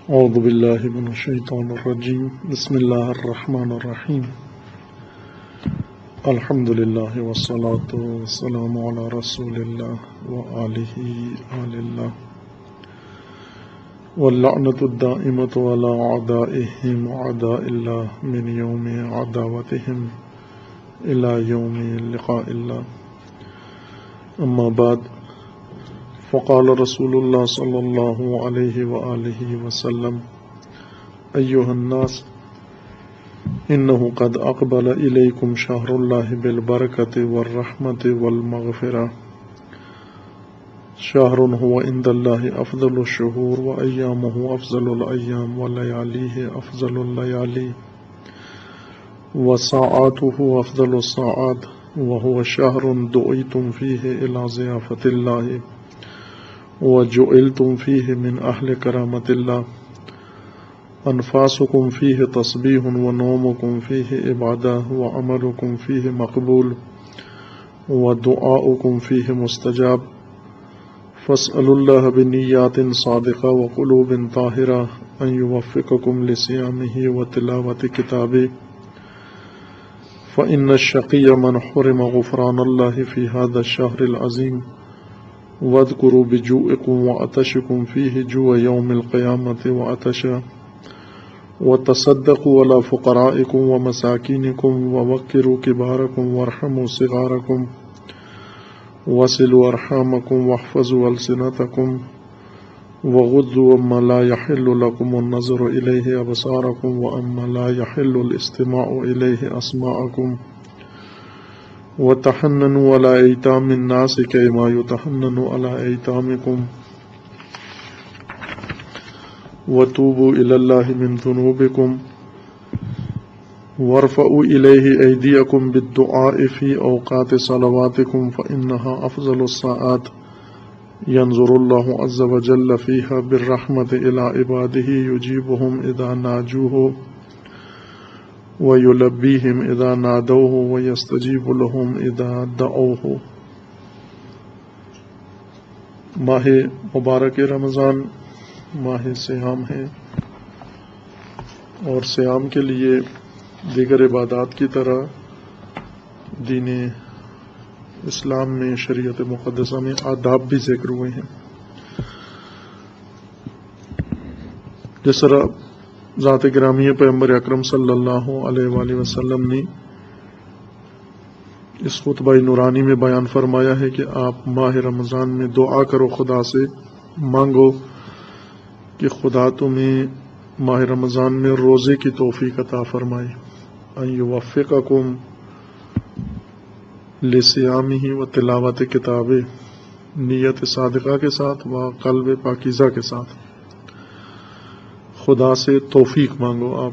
اعوذ باللہ من الشیطان الرجیم بسم اللہ الرحمن الرحیم الحمد للہ والصلاة والسلام علی رسول اللہ وآلہ آل اللہ واللعنۃ الدائمۃ علی اعدائہم اعداء اللہ من یوم عداوتہم الی یوم لقاء اللہ اما بعد فقال رسول اللہ صلی اللہ علیہ وآلہ وسلم ایہا الناس انہ قد اقبل الیکم شہر اللہ بالبرکۃ والرحمۃ والمغفرہ شہر هو عند اللہ افضل الشہور وایامہ افضل الایام ولیالیہ افضل اللیالی وساعاته افضل الساعات وهو شہر دعیتم فیہ الی ضیافۃ اللہ وجعلتم فيه من أهل كرامة الله أنفاسكم فيه تسبيح ونومكم فيه عبادة وعملكم فيه مقبول ودعاؤكم فيه مستجاب فاسألوا الله بنيات صادقة وقلوب طاهرة أن يوفقكم لصيامه وتلاوة كتابه فإن الشقي من حرم غفران الله في هذا الشهر العظيم واذکروا بجوعکم وعطشکم فیہ جوع یوم القیامۃ وعطشا وتصدقوا علی فقرائکم ومساکینکم ووقروا کبارکم وارحموا صغارکم وصلوا ارحامکم واحفظوا السنتکم وغضوا اما لا يحل لكم النظر الیہ ابصارکم واما لا يحل الاستماع الیہ اسماعکم وتحننوا على ایتام الناس كما يتحنن على ایتامکم وتوبوا الى الله من ذنوبكم وارفعوا الیہ ایدیکم بالدعاء في اوقات صلواتکم فانها افضل الساعات ينظر الله عز وجل فيها بالرحمة الى عباده يجيبهم اذا ناجوه وَيُلَبِّيهِمْ إِذَا نَادَوْهُ وَيَسْتَجِيبُ لَهُمْ إِذَا دَعَوْهُ۔ ماہ مبارک رمضان ماہ سیام ہے، اور سیام کے لیے دیگر عبادات کی طرح دین اسلام میں شریعت مقدسہ میں آداب بھی ذکر ہوئے ہیں۔ جس طرح ذات گرامی پیغمبر اکرم صلی اللہ علیہ وآلہ وسلم نے اس خطبہ نورانی میں بیان فرمایا ہے کہ آپ ماہ رمضان میں دعا کرو، خدا سے مانگو کہ خدا تمہیں ماہ رمضان میں روزے کی توفیق عطا فرمائے، ان یوفقکم لصیامہ و تلاوت کتابہ، نیت صادقہ کے ساتھ و قلب پاکیزہ کے ساتھ خدا سے توفیق مانگو آپ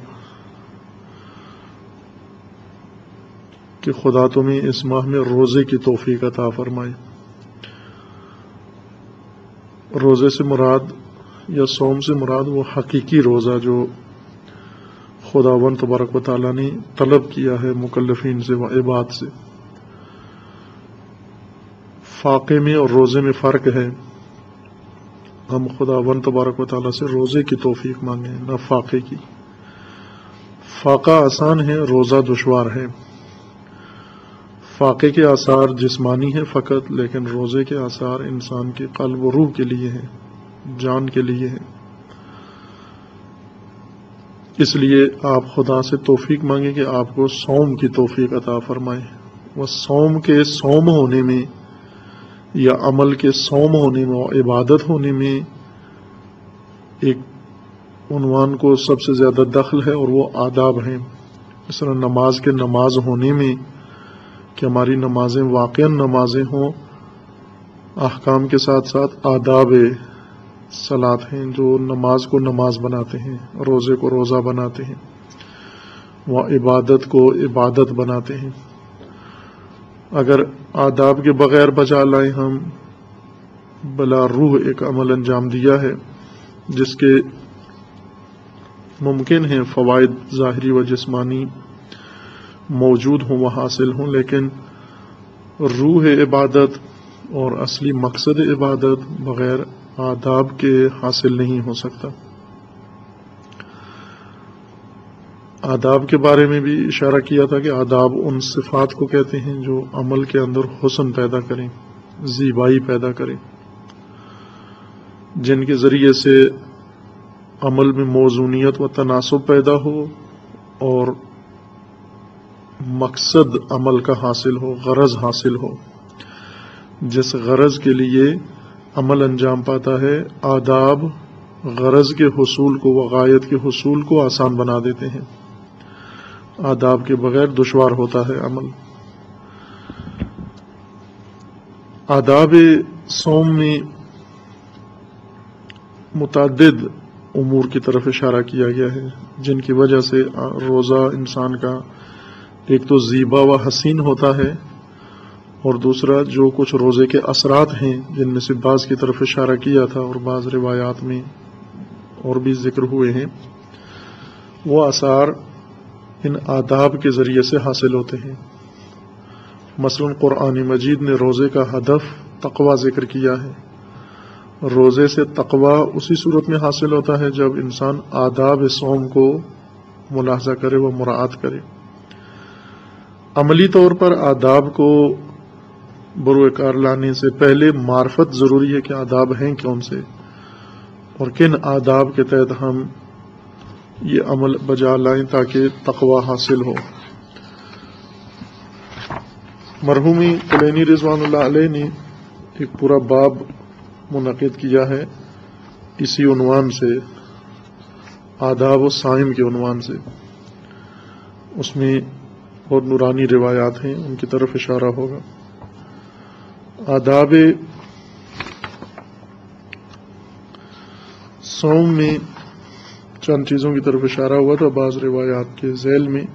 کہ خدا تمہیں اس ماہ میں روزے کی توفیق عطا فرمائے۔ روزے سے مراد یا صوم سے مراد وہ حقیقی روزہ جو خداوند تبارک و تعالیٰ نے طلب کیا ہے مکلفین سے و عباد سے۔ فاقے میں اور روزے میں فرق ہے، ہم خداوند تبارک و تعالیٰ سے روزے کی توفیق مانگیں نہ فاقے کی۔ فاقہ آسان ہے، روزہ دشوار ہے۔ فاقے کے آثار جسمانی ہیں فقط، لیکن روزے کے آثار انسان کے قلب و روح کے لیے ہیں، جان کے لیے ہیں۔ اس لیے آپ خدا سے توفیق مانگیں کہ آپ کو صوم کی توفیق عطا فرمائے۔ وہ صوم کے صوم ہونے میں یا عمل کے صوم ہونے میں اور عبادت ہونے میں ایک عنوان کو سب سے زیادہ دخل ہے، اور وہ آداب ہیں۔ اس طرح نماز کے نماز ہونے میں کہ ہماری نمازیں واقعاً نمازیں ہوں، احکام کے ساتھ ساتھ آداب صلاۃ ہیں جو نماز کو نماز بناتے ہیں، روزے کو روزہ بناتے ہیں، وہ عبادت کو عبادت بناتے ہیں۔ اگر آداب کے بغیر بجا لائیں ہم بلا روح ایک عمل انجام دیا ہے جس کے ممکن ہیں فوائد ظاہری و جسمانی موجود ہوں، وہ حاصل ہوں، لیکن روح عبادت اور اصلی مقصد عبادت بغیر آداب کے حاصل نہیں ہو سکتا۔ آداب کے بارے میں بھی اشارہ کیا تھا کہ آداب ان صفات کو کہتے ہیں جو عمل کے اندر حسن پیدا کریں، زیبائی پیدا کریں، جن کے ذریعے سے عمل میں موزونیت و تناسب پیدا ہو اور مقصد عمل کا حاصل ہو، غرض حاصل ہو۔ جس غرض کے لیے عمل انجام پاتا ہے، آداب غرض کے حصول کو و غایت کے حصول کو آسان بنا دیتے ہیں۔ آداب کے بغیر دشوار ہوتا ہے عمل۔ آداب صوم میں متعدد امور کی طرف اشارہ کیا گیا ہے، جن کی وجہ سے روزہ انسان کا ایک تو زیبا و حسین ہوتا ہے، اور دوسرا جو کچھ روزے کے اثرات ہیں جن میں سے بعض کی طرف اشارہ کیا تھا اور بعض روایات میں اور بھی ذکر ہوئے ہیں، وہ آثار ان آداب کے ذریعے سے حاصل ہوتے ہیں۔ مثلا قرآن مجید نے روزے کا ہدف تقوی ذکر کیا ہے۔ روزے سے تقوی اسی صورت میں حاصل ہوتا ہے جب انسان آداب صوم کو ملاحظہ کرے و مراعات کرے۔ عملی طور پر آداب کو بروئے کار لانے سے پہلے معرفت ضروری ہے کہ آداب ہیں کون سے اور کن آداب کے تحت ہم یہ عمل بجا لائیں تاکہ تقوی حاصل ہو۔ مرحومی کلینی رضوان اللہ علیہ نے ایک پورا باب منعقد کیا ہے اسی عنوان سے، آداب الصائم کے عنوان سے۔ اس میں بہت نورانی روایات ہیں، ان کی طرف اشارہ ہوگا۔ آداب صوم میں چند چیزوں کی طرف اشارہ ہوا تھا بعض روایات کے ذیل میں۔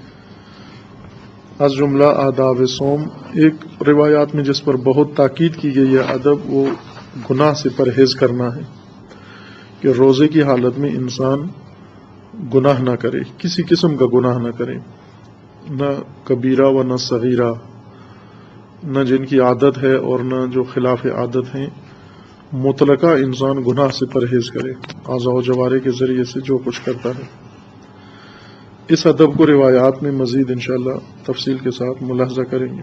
از جملہ آداب صوم، ایک روایات میں جس پر بہت تاکید کی گئی ہے ادب، وہ گناہ سے پرہیز کرنا ہے، کہ روزے کی حالت میں انسان گناہ نہ کرے، کسی قسم کا گناہ نہ کرے، نہ کبیرہ و نہ صغیرہ، نہ جن کی عادت ہے اور نہ جو خلاف عادت ہیں، مطلقہ انسان گناہ سے پرہیز کرے، اعضاء و جوارح کے ذریعے سے جو کچھ کرتا ہے۔ اس ادب کو روایات میں مزید انشاءاللہ تفصیل کے ساتھ ملاحظہ کریں گے۔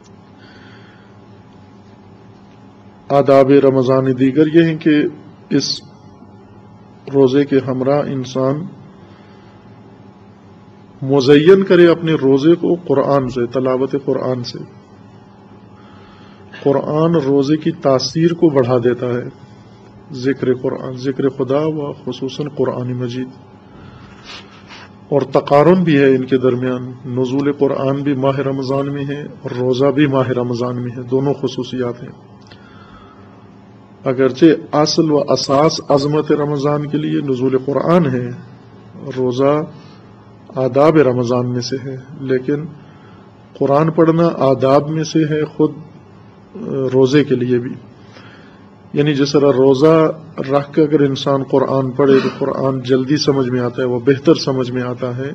آداب رمضان دیگر یہ ہیں کہ اس روزے کے ہمراہ انسان مزین کرے اپنے روزے کو قرآن سے، تلاوت قرآن سے۔ قرآن روزے کی تاثیر کو بڑھا دیتا ہے، ذکر قرآن، ذکر خدا و خصوصاً قرآن مجید، اور تقارن بھی ہے ان کے درمیان۔ نزول قرآن بھی ماہ رمضان میں ہے اور روزہ بھی ماہ رمضان میں ہے، دونوں خصوصیات ہیں۔ اگرچہ اصل و اساس عظمت رمضان کے لیے نزول قرآن ہے، روزہ آداب رمضان میں سے ہے، لیکن قرآن پڑھنا آداب میں سے ہے خود روزے کے لیے بھی۔ یعنی جس طرح روزہ رکھ کے اگر انسان قرآن پڑھے تو قرآن جلدی سمجھ میں آتا ہے، وہ بہتر سمجھ میں آتا ہے،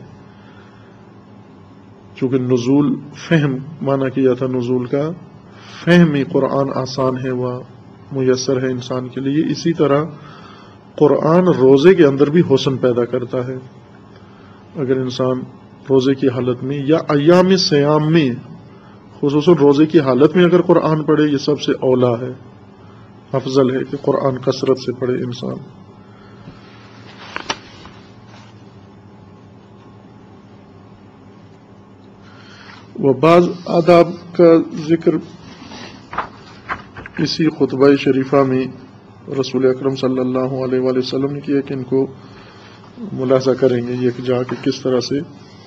چونکہ نزول فہم مانا کیا تھا، نزول کا فہم ہی قرآن آسان ہے، وہ میسر ہے انسان کے لیے۔ اسی طرح قرآن روزے کے اندر بھی حسن پیدا کرتا ہے۔ اگر انسان روزے کی حالت میں یا ایام سیام میں، خصوصاً روزے کی حالت میں اگر قرآن پڑھے، یہ سب سے اولا ہے، افضل ہے کہ قرآن کثرت سے پڑھے انسان۔ وہ بعض آداب کا ذکر اسی خطبہ شریفہ میں رسول اکرم صلی اللہ علیہ وآلہ وسلم نے کیا کہ ان کو ملاحظہ کریں گے یہ جا کہ کس طرح سے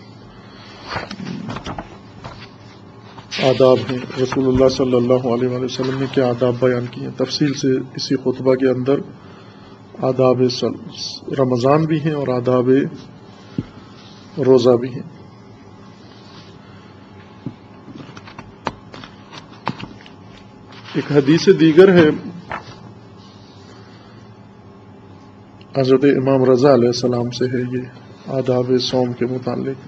آداب ہیں، رسول اللہ صلی اللہ علیہ وآلہ وسلم نے کیا آداب بیان کیے ہیں۔ تفصیل سے اسی خطبہ کے اندر آداب رمضان بھی ہیں اور آداب روزہ بھی ہیں۔ ایک حدیث دیگر ہے حضرت امام رضا علیہ السلام سے ہے، یہ آداب صوم کے متعلق۔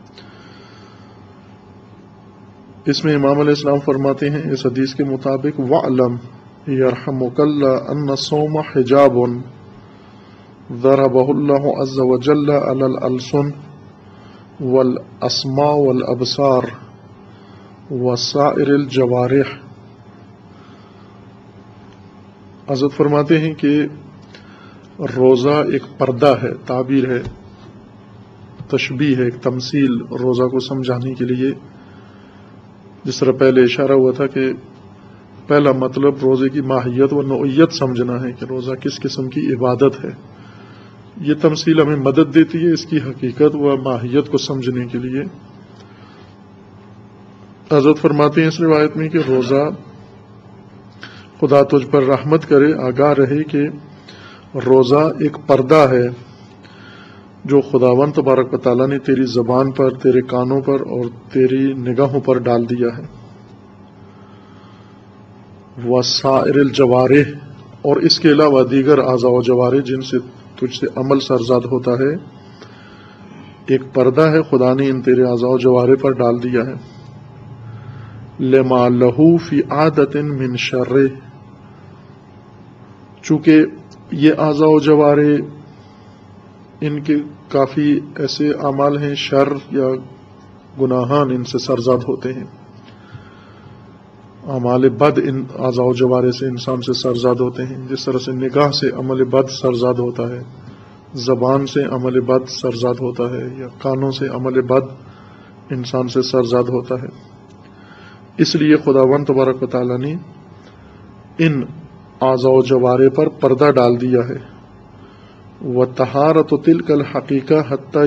اس میں امام علیہ السلام فرماتے ہیں اس حدیث کے مطابق وَعْلَمْ يَرْحَمُكَ اللَّهُ أَنَّ الصَّوْمَ حِجَابٌ ضَرَبَهُ اللَّهُ عَزَّ وَجَلَّ عَلَى الْأَلْسُنِ والاسماع والابصار وسائر الجوارح۔ حضرت فرماتے ہیں کہ روزہ ایک پردہ ہے، تعبیر ہے، تشبیہ ہے، ایک تمثیل روزہ کو سمجھانے کے لیے۔ جس طرح پہلے اشارہ ہوا تھا کہ پہلا مطلب روزے کی ماہیت و نوعیت سمجھنا ہے کہ روزہ کس قسم کی عبادت ہے۔ یہ تمثیل ہمیں مدد دیتی ہے اس کی حقیقت و ماہیت کو سمجھنے کے لیے۔ حضرت فرماتے ہیں اس روایت میں کہ روزہ خدا تجھ پر رحمت کرے، آگاہ رہے کہ روزہ ایک پردہ ہے جو خداوند تبارک و تعالیٰ نے تیری زبان پر، تیرے کانوں پر اور تیری نگاہوں پر ڈال دیا ہے۔ وسائر الجوارح، اور اس کے علاوہ دیگر اعضاء و جوارح جن سے تجھ سے عمل سرزاد ہوتا ہے، ایک پردہ ہے خدا نے ان تیرے اعضاء و جوارح پر ڈال دیا ہے۔ لما لہو فی عادت من شر، چونکہ یہ اعضاء و جوارح ان کے کافی ایسے اعمال ہیں، شر یا گناہان ان سے سرزاد ہوتے ہیں، اعمال بد ان اعضاء و جوارح سے انسان سے سرزاد ہوتے ہیں۔ جس طرح سے نگاہ سے عمل بد سرزاد ہوتا ہے، زبان سے عمل بد سرزاد ہوتا ہے، یا کانوں سے عمل بد انسان سے سرزاد ہوتا ہے۔ اس لیے خداوند تبارک و تعالیٰ نے ان اعضاء و جوارح پر پردہ ڈال دیا ہے۔ وطہارت تلک الحقیقہ حتی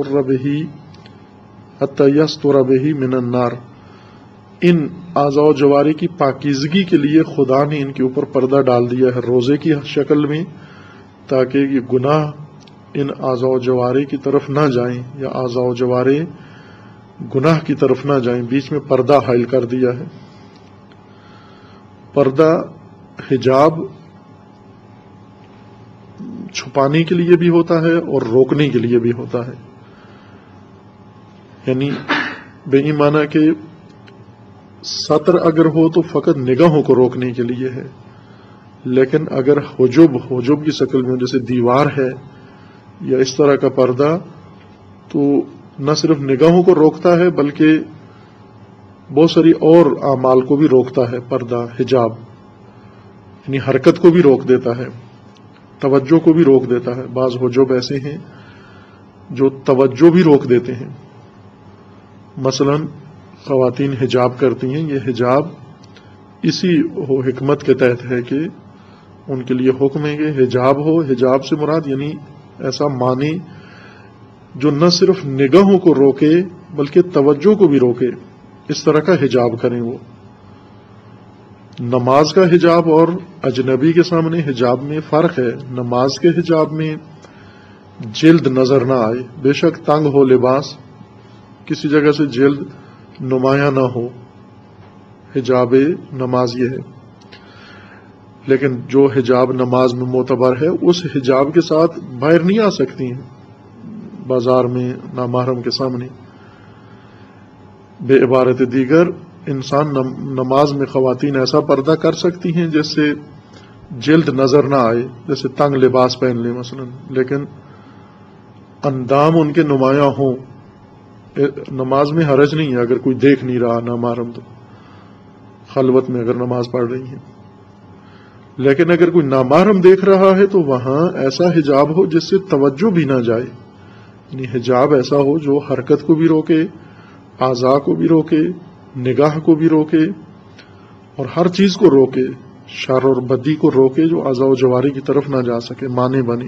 یستر بہ من النار، ان اعضاء و جوارح کی پاکیزگی کے لیے خدا نے ان کے اوپر پردہ ڈال دیا ہے روزے کی شکل میں، تاکہ یہ گناہ ان اعضاء و جوارح کی طرف نہ جائیں یا اعضاء و جوارح گناہ کی طرف نہ جائیں، بیچ میں پردہ حائل کر دیا ہے۔ پردہ حجاب چھپانے کے لیے بھی ہوتا ہے اور روکنے کے لیے بھی ہوتا ہے، یعنی بے ایمانہ کہ ستر اگر ہو تو فقط نگاہوں کو روکنے کے لیے ہے، لیکن اگر حجب کی شکل میں جیسے دیوار ہے یا اس طرح کا پردہ، تو نہ صرف نگاہوں کو روکتا ہے بلکہ بہت ساری اور اعمال کو بھی روکتا ہے۔ پردہ حجاب یعنی حرکت کو بھی روک دیتا ہے، توجہ کو بھی روک دیتا ہے۔ بعض حجب ایسے ہیں جو توجہ بھی روک دیتے ہیں، مثلا خواتین حجاب کرتی ہیں، یہ حجاب اسی حکمت کے تحت ہے کہ ان کے لیے حکم ہے کہ حجاب ہو۔ حجاب سے مراد یعنی ایسا معنی جو نہ صرف نگاہوں کو روکے بلکہ توجہ کو بھی روکے، اس طرح کا حجاب کریں۔ وہ نماز کا حجاب اور اجنبی کے سامنے حجاب میں فرق ہے۔ نماز کے حجاب میں جلد نظر نہ آئے، بے شک تنگ ہو لباس، کسی جگہ سے جلد نمایاں نہ ہو، حجاب نماز یہ ہے۔ لیکن جو حجاب نماز میں معتبر ہے، اس حجاب کے ساتھ باہر نہیں آ سکتی ہیں بازار میں نامحرم کے سامنے۔ بے عبارت دیگر انسان نماز میں خواتین ایسا پردہ کر سکتی ہیں جس سے جلد نظر نہ آئے، جیسے تنگ لباس پہن لیں مثلا، لیکن اندام ان کے نمایاں ہوں۔ نماز میں حرج نہیں ہے اگر کوئی دیکھ نہیں رہا نامحرم، تو خلوت میں اگر نماز پڑھ رہی ہیں، لیکن اگر کوئی نامحرم دیکھ رہا ہے تو وہاں ایسا حجاب ہو جس سے توجہ بھی نہ جائے، یعنی حجاب ایسا ہو جو حرکت کو بھی روکے، اعضاء کو بھی روکے، نگاہ کو بھی روکے، اور ہر چیز کو روکے، شر اور بدی کو روکے جو اعضاء و جوارح کی طرف نہ جا سکے، مانے بنے۔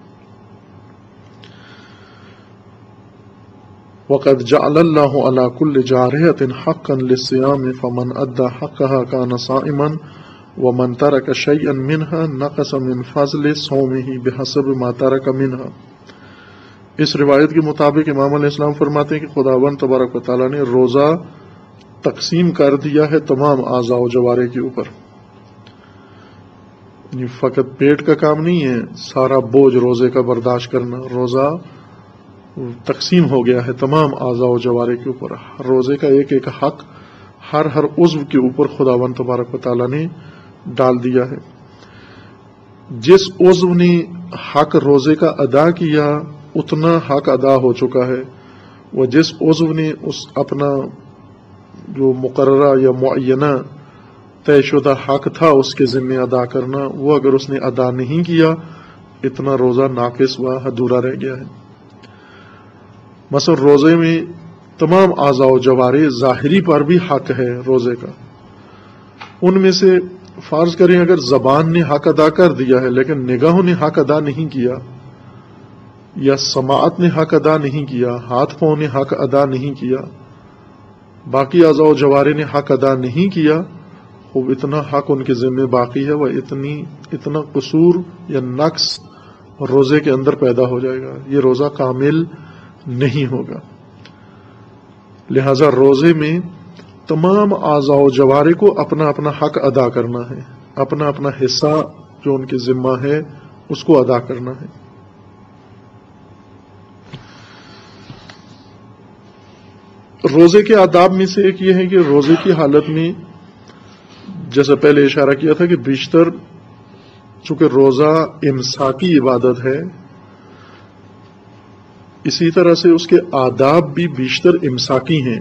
وَقَدْ جَعَلَ اللَّهُ عَلَى كُلِّ جَارِحَةٍ حَقًّا لِلصِّيَامِ فَمَنْ أَدَّى حَقَّهَا كَانَ صَائِمًا وَمَنْ تَرَكَ شَيْئًا مِنْهَا نَقَصَ مِنْ فَضْلِ صَوْمِهِ بِحَسَبِ مَا تَرَكَ مِنْهَا۔ اس روایت کے مطابق امام علیہ السلام فرماتے ہیں کہ خداوند تبارک و تعالیٰ نے روزہ تقسیم کر دیا ہے تمام اعضاء و جوارح کے اوپر، یعنی فقط پیٹ کا کام نہیں ہے سارا بوجھ روزے کا برداشت کرنا، روزہ تقسیم ہو گیا ہے تمام اعضاء و جوارح کے اوپر۔ روزے کا ایک ایک حق ہر عضو کے اوپر خداوند تبارک و تعالیٰ نے ڈال دیا ہے۔ جس عضو نے حق روزے کا ادا کیا اتنا حق ادا ہو چکا ہے، وہ جس عضو نے اس اپنا جو مقررہ یا معینہ طے شدہ حق تھا اس کے ذمہ ادا کرنا، وہ اگر اس نے ادا نہیں کیا، اتنا روزہ ناقص و ادھورا رہ گیا ہے۔ مثلا روزے میں تمام اعضاء و جوارح ظاہری پر بھی حق ہے روزے کا، ان میں سے فرض کریں اگر زبان نے حق ادا کر دیا ہے لیکن نگاہوں نے حق ادا نہیں کیا، یا سماعت نے حق ادا نہیں کیا، ہاتھ پاؤں نے حق ادا نہیں کیا، باقی اعضاء و جوارح نے حق ادا نہیں کیا، خوب اتنا حق ان کے ذمہ باقی ہے، وہ اتنا قصور یا نقص روزے کے اندر پیدا ہو جائے گا، یہ روزہ کامل نہیں ہوگا۔ لہذا روزے میں تمام اعضاء و جوارح کو اپنا اپنا حق ادا کرنا ہے، اپنا اپنا حصہ جو ان کے ذمہ ہے اس کو ادا کرنا ہے۔ روزے کے آداب میں سے ایک یہ ہے کہ روزے کی حالت میں، جیسا پہلے اشارہ کیا تھا کہ بیشتر چونکہ روزہ امساکی عبادت ہے، اسی طرح سے اس کے آداب بھی بیشتر امساکی ہیں،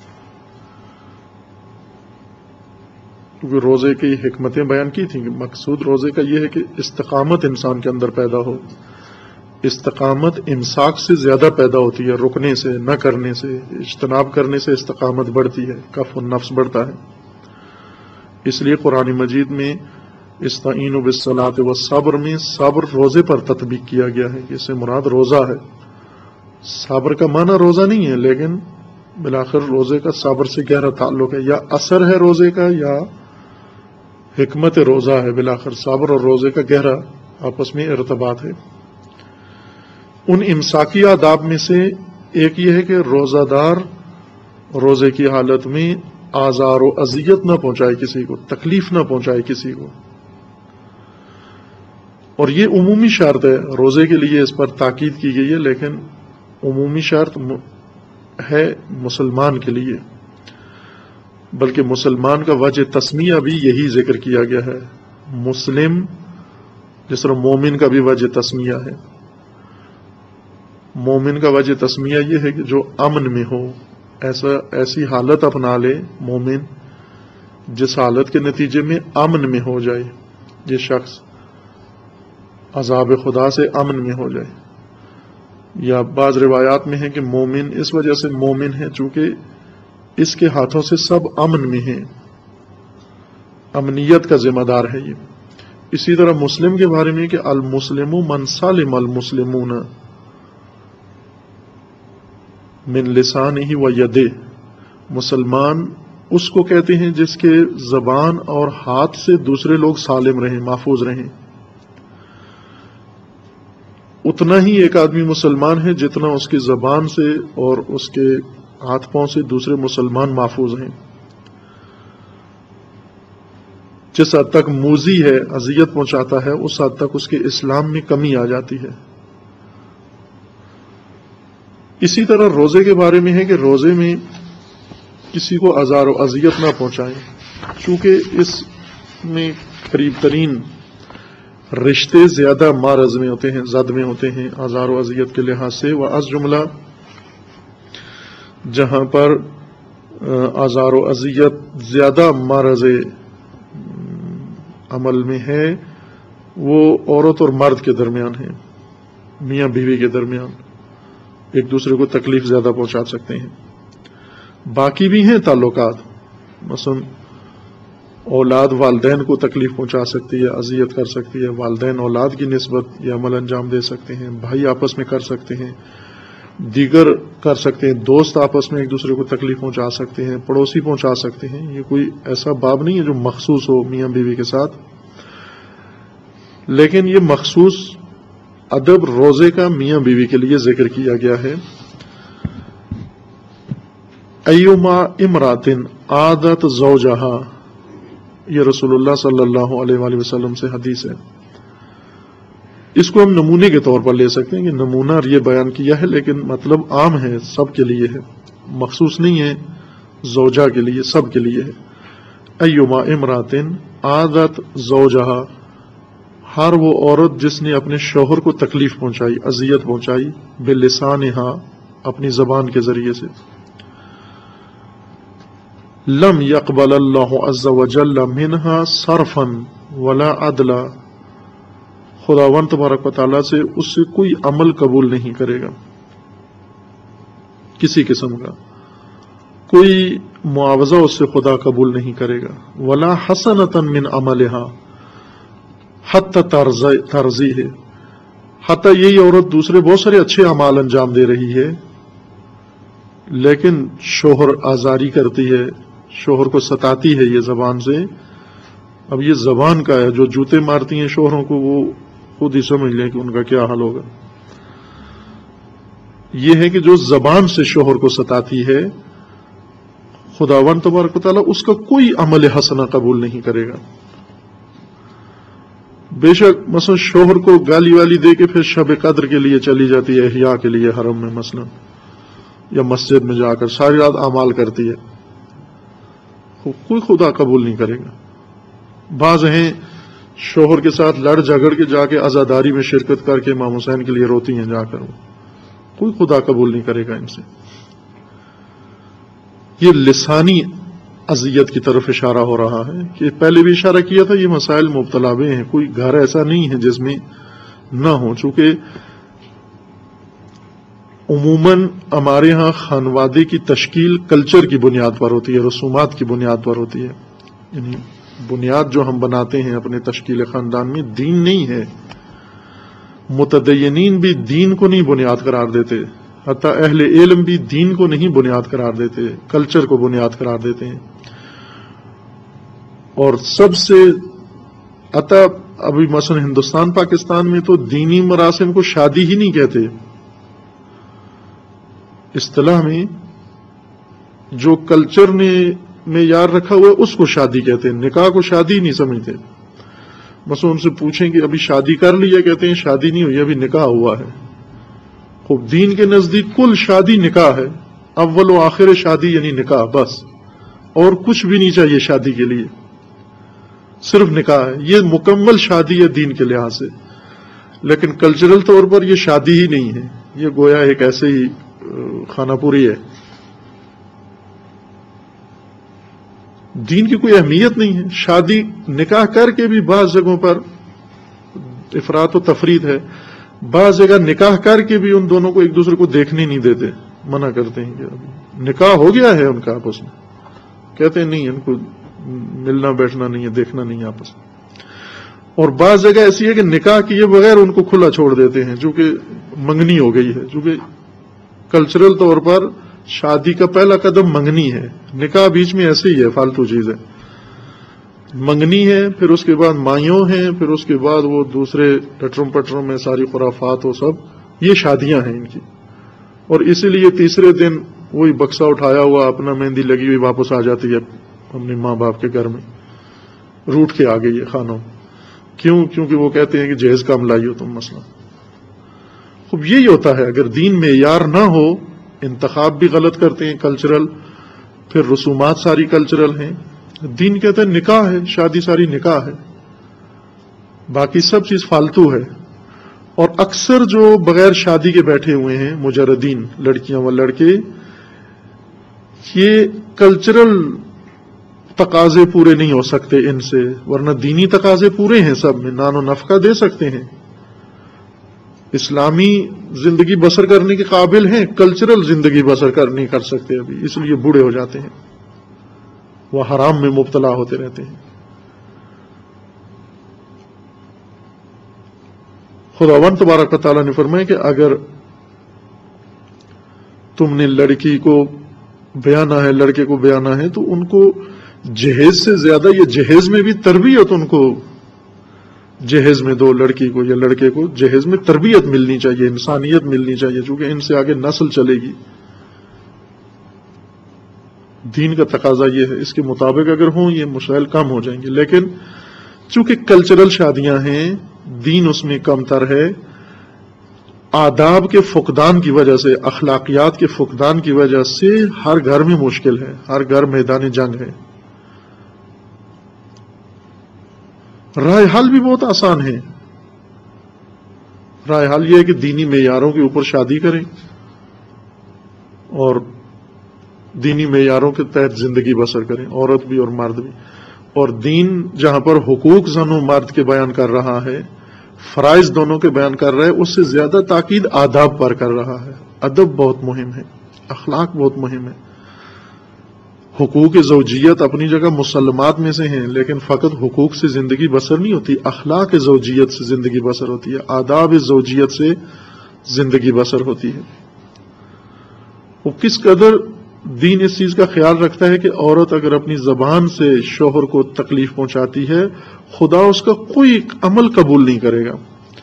کیونکہ روزے کی حکمتیں بیان کی تھیں کہ مقصود روزے کا یہ ہے کہ استقامت انسان کے اندر پیدا ہو۔ استقامت امساک سے زیادہ پیدا ہوتی ہے، رکنے سے، نہ کرنے سے، اجتناب کرنے سے استقامت بڑھتی ہے، کف النفس بڑھتا ہے۔ اس لیے قرآن مجید میں استعینوا بالصلاۃ والصبر میں صبر روزے پر تطبیق کیا گیا ہے، اس سے مراد روزہ ہے۔ صبر کا معنی روزہ نہیں ہے، لیکن بالآخر روزے کا صبر سے گہرا تعلق ہے، یا اثر ہے روزے کا یا حکمت روزہ ہے، بالآخر صبر اور روزے کا گہرا آپس میں ارتباط ہے۔ ان امساکی آداب میں سے ایک یہ ہے کہ روزہ دار روزے کی حالت میں آزار و اذیت نہ پہنچائے کسی کو، تکلیف نہ پہنچائے کسی کو، اور یہ عمومی شرط ہے روزے کے لیے، اس پر تاکید کی گئی ہے، لیکن عمومی شرط ہے مسلمان کے لیے، بلکہ مسلمان کا وجہ تسمیہ بھی یہی ذکر کیا گیا ہے۔ مسلم جس طرح مومن کا بھی وجہ تسمیہ ہے، مومن کا وجہ تسمیہ یہ ہے کہ جو امن میں ہو، ایسی حالت اپنا لے مومن جس حالت کے نتیجے میں امن میں ہو جائے، یہ شخص عذاب خدا سے امن میں ہو جائے۔ یا بعض روایات میں ہے کہ مومن اس وجہ سے مومن ہے چونکہ اس کے ہاتھوں سے سب امن میں ہیں، امنیت کا ذمہ دار ہے یہ۔ اسی طرح مسلم کے بارے میں کہ المسلم من سلم المسلمون من لسانہ و یدہ، مسلمان اس کو کہتے ہیں جس کے زبان اور ہاتھ سے دوسرے لوگ سالم رہیں، محفوظ رہیں۔ اتنا ہی ایک آدمی مسلمان ہے جتنا اس کی زبان سے اور اس کے ہاتھ پاؤں سے دوسرے مسلمان محفوظ ہیں۔ جس حد تک موذی ہے، اذیت پہنچاتا ہے، اس حد تک اس کے اسلام میں کمی آ جاتی ہے۔ اسی طرح روزے کے بارے میں ہے کہ روزے میں کسی کو آزار و اذیت نہ پہنچائیں، چونکہ اس میں قریب ترین رشتے زیادہ معرض میں ہوتے ہیں، زد میں ہوتے ہیں آزار و اذیت کے لحاظ سے۔ وَأَز جملہ جہاں پر آزار و اذیت زیادہ معرض عمل میں ہے وہ عورت اور مرد کے درمیان ہے، میاں بیوی کے درمیان، ایک دوسرے کو تکلیف زیادہ پہنچا سکتے ہیں۔ باقی بھی ہیں تعلقات، مثلا اولاد والدین کو تکلیف پہنچا سکتی ہے، اذیت کر سکتی ہے، والدین اولاد کی نسبت یہ عمل انجام دے سکتے ہیں، بھائی آپس میں کر سکتے ہیں، دیگر کر سکتے ہیں، دوست آپس میں ایک دوسرے کو تکلیف پہنچا سکتے ہیں، پڑوسی پہنچا سکتے ہیں۔ یہ کوئی ایسا باب نہیں ہے جو مخصوص ہو میاں بیوی کے ساتھ، لیکن یہ مخصوص ادب روزے کا میاں بیوی کے لیے ذکر کیا گیا ہے۔ ایما امرات عادت زوجہا، یہ رسول اللہ صلی اللہ علیہ وآلہ وسلم سے حدیث ہے۔ اس کو ہم نمونے کے طور پر لے سکتے ہیں کہ نمونہ یہ بیان کیا ہے، لیکن مطلب عام ہے، سب کے لیے ہے، مخصوص نہیں ہے زوجہ کے لیے، سب کے لیے ہے۔ ایما امرات عادت زوجہا، ہر وہ عورت جس نے اپنے شوہر کو تکلیف پہنچائی، اذیت پہنچائی، بلسانہا، اپنی زبان کے ذریعے سے. لم يقبل اللہ عز وجل منها صرفا ولا عدلا، خداوند تبارک و تعالیٰ سے اس سے کوئی عمل قبول نہیں کرے گا، کسی قسم کا کوئی معاوضہ اس سے خدا قبول نہیں کرے گا. ولا حسنۃ من عملها حتی ترضی ہے، حتی یہی عورت دوسرے بہت سارے اچھے اعمال انجام دے رہی ہے لیکن شوہر آزاری کرتی ہے، شوہر کو ستاتی ہے یہ زبان سے. اب یہ زبان کا ہے، جو جوتے مارتی ہیں شوہروں کو وہ خود ہی سمجھ لیں کہ ان کا کیا حال ہوگا. یہ ہے کہ جو زبان سے شوہر کو ستاتی ہے، خداوند تبارک و تعالیٰ اس کا کوئی عمل حسنہ قبول نہیں کرے گا. بے شک مثلا شوہر کو گالی والی دے کے پھر شب قدر کے لیے چلی جاتی ہے احیاء کے لیے حرم میں مثلا، یا مسجد میں جا کر ساری رات اعمال کرتی ہے، کوئی خدا قبول نہیں کرے گا. بعض ہیں شوہر کے ساتھ لڑ جھگڑ کے جا کے عزاداری میں شرکت کر کے امام حسین کے لیے روتی ہیں جا کر، کوئی خدا قبول نہیں کرے گا ان سے. یہ لسانی اذیت کی طرف اشارہ ہو رہا ہے کہ پہلے بھی اشارہ کیا تھا، یہ مسائل مبتلا ہوئے ہیں، کوئی گھر ایسا نہیں ہے جس میں نہ ہو. چونکہ عموماً ہمارے ہاں خانوادے کی تشکیل کلچر کی بنیاد پر ہوتی ہے، رسومات کی بنیاد پر ہوتی ہے. یعنی بنیاد جو ہم بناتے ہیں اپنے تشکیل خاندان میں دین نہیں ہے. متدینین بھی دین کو نہیں بنیاد قرار دیتے، حتیٰ اہل علم بھی دین کو نہیں بنیاد قرار دیتے، کلچر کو بنیاد قرار دیتے ہیں. اور سب سے حتیٰ ابھی مثلا ہندوستان پاکستان میں تو دینی مراسم کو شادی ہی نہیں کہتے. اصطلاح میں جو کلچر نے معیار رکھا ہوا ہے اس کو شادی کہتے ہیں، نکاح کو شادی نہیں سمجھتے. مثلا ان سے پوچھیں کہ ابھی شادی کر لی ہے، کہتے ہیں شادی نہیں ہوئی، ابھی نکاح ہوا ہے. خوب دین کے نزدیک کل شادی نکاح ہے، اول و آخر شادی یعنی نکاح، بس اور کچھ بھی نہیں چاہیے شادی کے لیے، صرف نکاح ہے. یہ مکمل شادی ہے دین کے لحاظ سے. لیکن کلچرل طور پر یہ شادی ہی نہیں ہے، یہ گویا ایک ایسے ہی خانہ پوری ہے. دین کی کوئی اہمیت نہیں ہے. شادی نکاح کر کے بھی بعض جگہوں پر افراط و تفرید ہے، بعض جگہ نکاح کر کے بھی ان دونوں کو ایک دوسرے کو دیکھنے نہیں دیتے، منع کرتے ہیں کہ ابھی نکاح ہو گیا ہے ان کا آپس میں، کہتے ہیں نہیں ان کو ملنا بیٹھنا نہیں ہے، دیکھنا نہیں ہے آپس میں. اور بعض جگہ ایسی ہے کہ نکاح کیے بغیر ان کو کھلا چھوڑ دیتے ہیں، چونکہ منگنی ہو گئی ہے. چونکہ کلچرل طور پر شادی کا پہلا قدم منگنی ہے، نکاح بیچ میں ایسے ہی ہے، فالتو چیز ہے. منگنی ہے، پھر اس کے بعد مائیوں ہیں، پھر اس کے بعد وہ دوسرے ٹٹرم پٹرم میں ساری خرافات وہ سب، یہ شادیاں ہیں ان کی. اور اسی لیے تیسرے دن وہی بکسا اٹھایا ہوا اپنا مہندی لگی ہوئی واپس آ جاتی ہے اپنے ماں باپ کے گھر میں، روٹ کے آ گئی ہے خانوں. کیوں؟ کیونکہ وہ کہتے ہیں کہ جہیز کم لائی ہو تم مثلا. خوب یہی ہوتا ہے، اگر دین معیار نہ ہو، انتخاب بھی غلط کرتے ہیں کلچرل، پھر رسومات ساری کلچرل ہیں. دین کہتے ہیں نکاح ہے، شادی ساری نکاح ہے، باقی سب چیز فالتو ہے. اور اکثر جو بغیر شادی کے بیٹھے ہوئے ہیں مجردین، لڑکیاں و لڑکے، یہ کلچرل تقاضے پورے نہیں ہو سکتے ان سے، ورنہ دینی تقاضے پورے ہیں سب میں، نان و نفقہ دے سکتے ہیں، اسلامی زندگی بسر کرنے کے قابل ہیں. کلچرل زندگی بسر نہیں کر سکتے ابھی، اس لیے بوڑھے ہو جاتے ہیں، وہ حرام میں مبتلا ہوتے رہتے ہیں. خداوند تبارک و تعالیٰ نے فرمایا کہ اگر تم نے لڑکی کو بیانا ہے، لڑکے کو بیانا ہے، تو ان کو جہیز سے زیادہ، یہ جہیز میں بھی تربیت، ان کو جہیز میں دو، لڑکی کو یا لڑکے کو جہیز میں تربیت ملنی چاہیے، انسانیت ملنی چاہیے، چونکہ ان سے آگے نسل چلے گی. دین کا تقاضا یہ ہے، اس کے مطابق اگر ہوں یہ مسائل کم ہو جائیں گے. لیکن چونکہ کلچرل شادیاں ہیں، دین اس میں کم تر ہے، آداب کے فقدان کی وجہ سے، اخلاقیات کے فقدان کی وجہ سے ہر گھر میں مشکل ہے، ہر گھر میدان جنگ ہے. رائے حل بھی بہت آسان ہے. رائے حل یہ ہے کہ دینی معیاروں کے اوپر شادی کریں، اور دینی معیاروں کے تحت زندگی بسر کریں، عورت بھی اور مرد بھی. اور دین جہاں پر حقوق زن و مرد کے بیان کر رہا ہے، فرائض دونوں کے بیان کر رہا ہے، اس سے زیادہ تاکید آداب پر کر رہا ہے. ادب بہت مہم ہے، اخلاق بہت مہم ہے. حقوق زوجیت اپنی جگہ مسلمات میں سے ہیں، لیکن فقط حقوق سے زندگی بسر نہیں ہوتی، اخلاق زوجیت سے زندگی بسر ہوتی ہے، آداب زوجیت سے زندگی بسر ہوتی ہے. وہ کس قدر دین اس چیز کا خیال رکھتا ہے کہ عورت اگر اپنی زبان سے شوہر کو تکلیف پہنچاتی ہے، خدا اس کا کوئی عمل قبول نہیں کرے گا.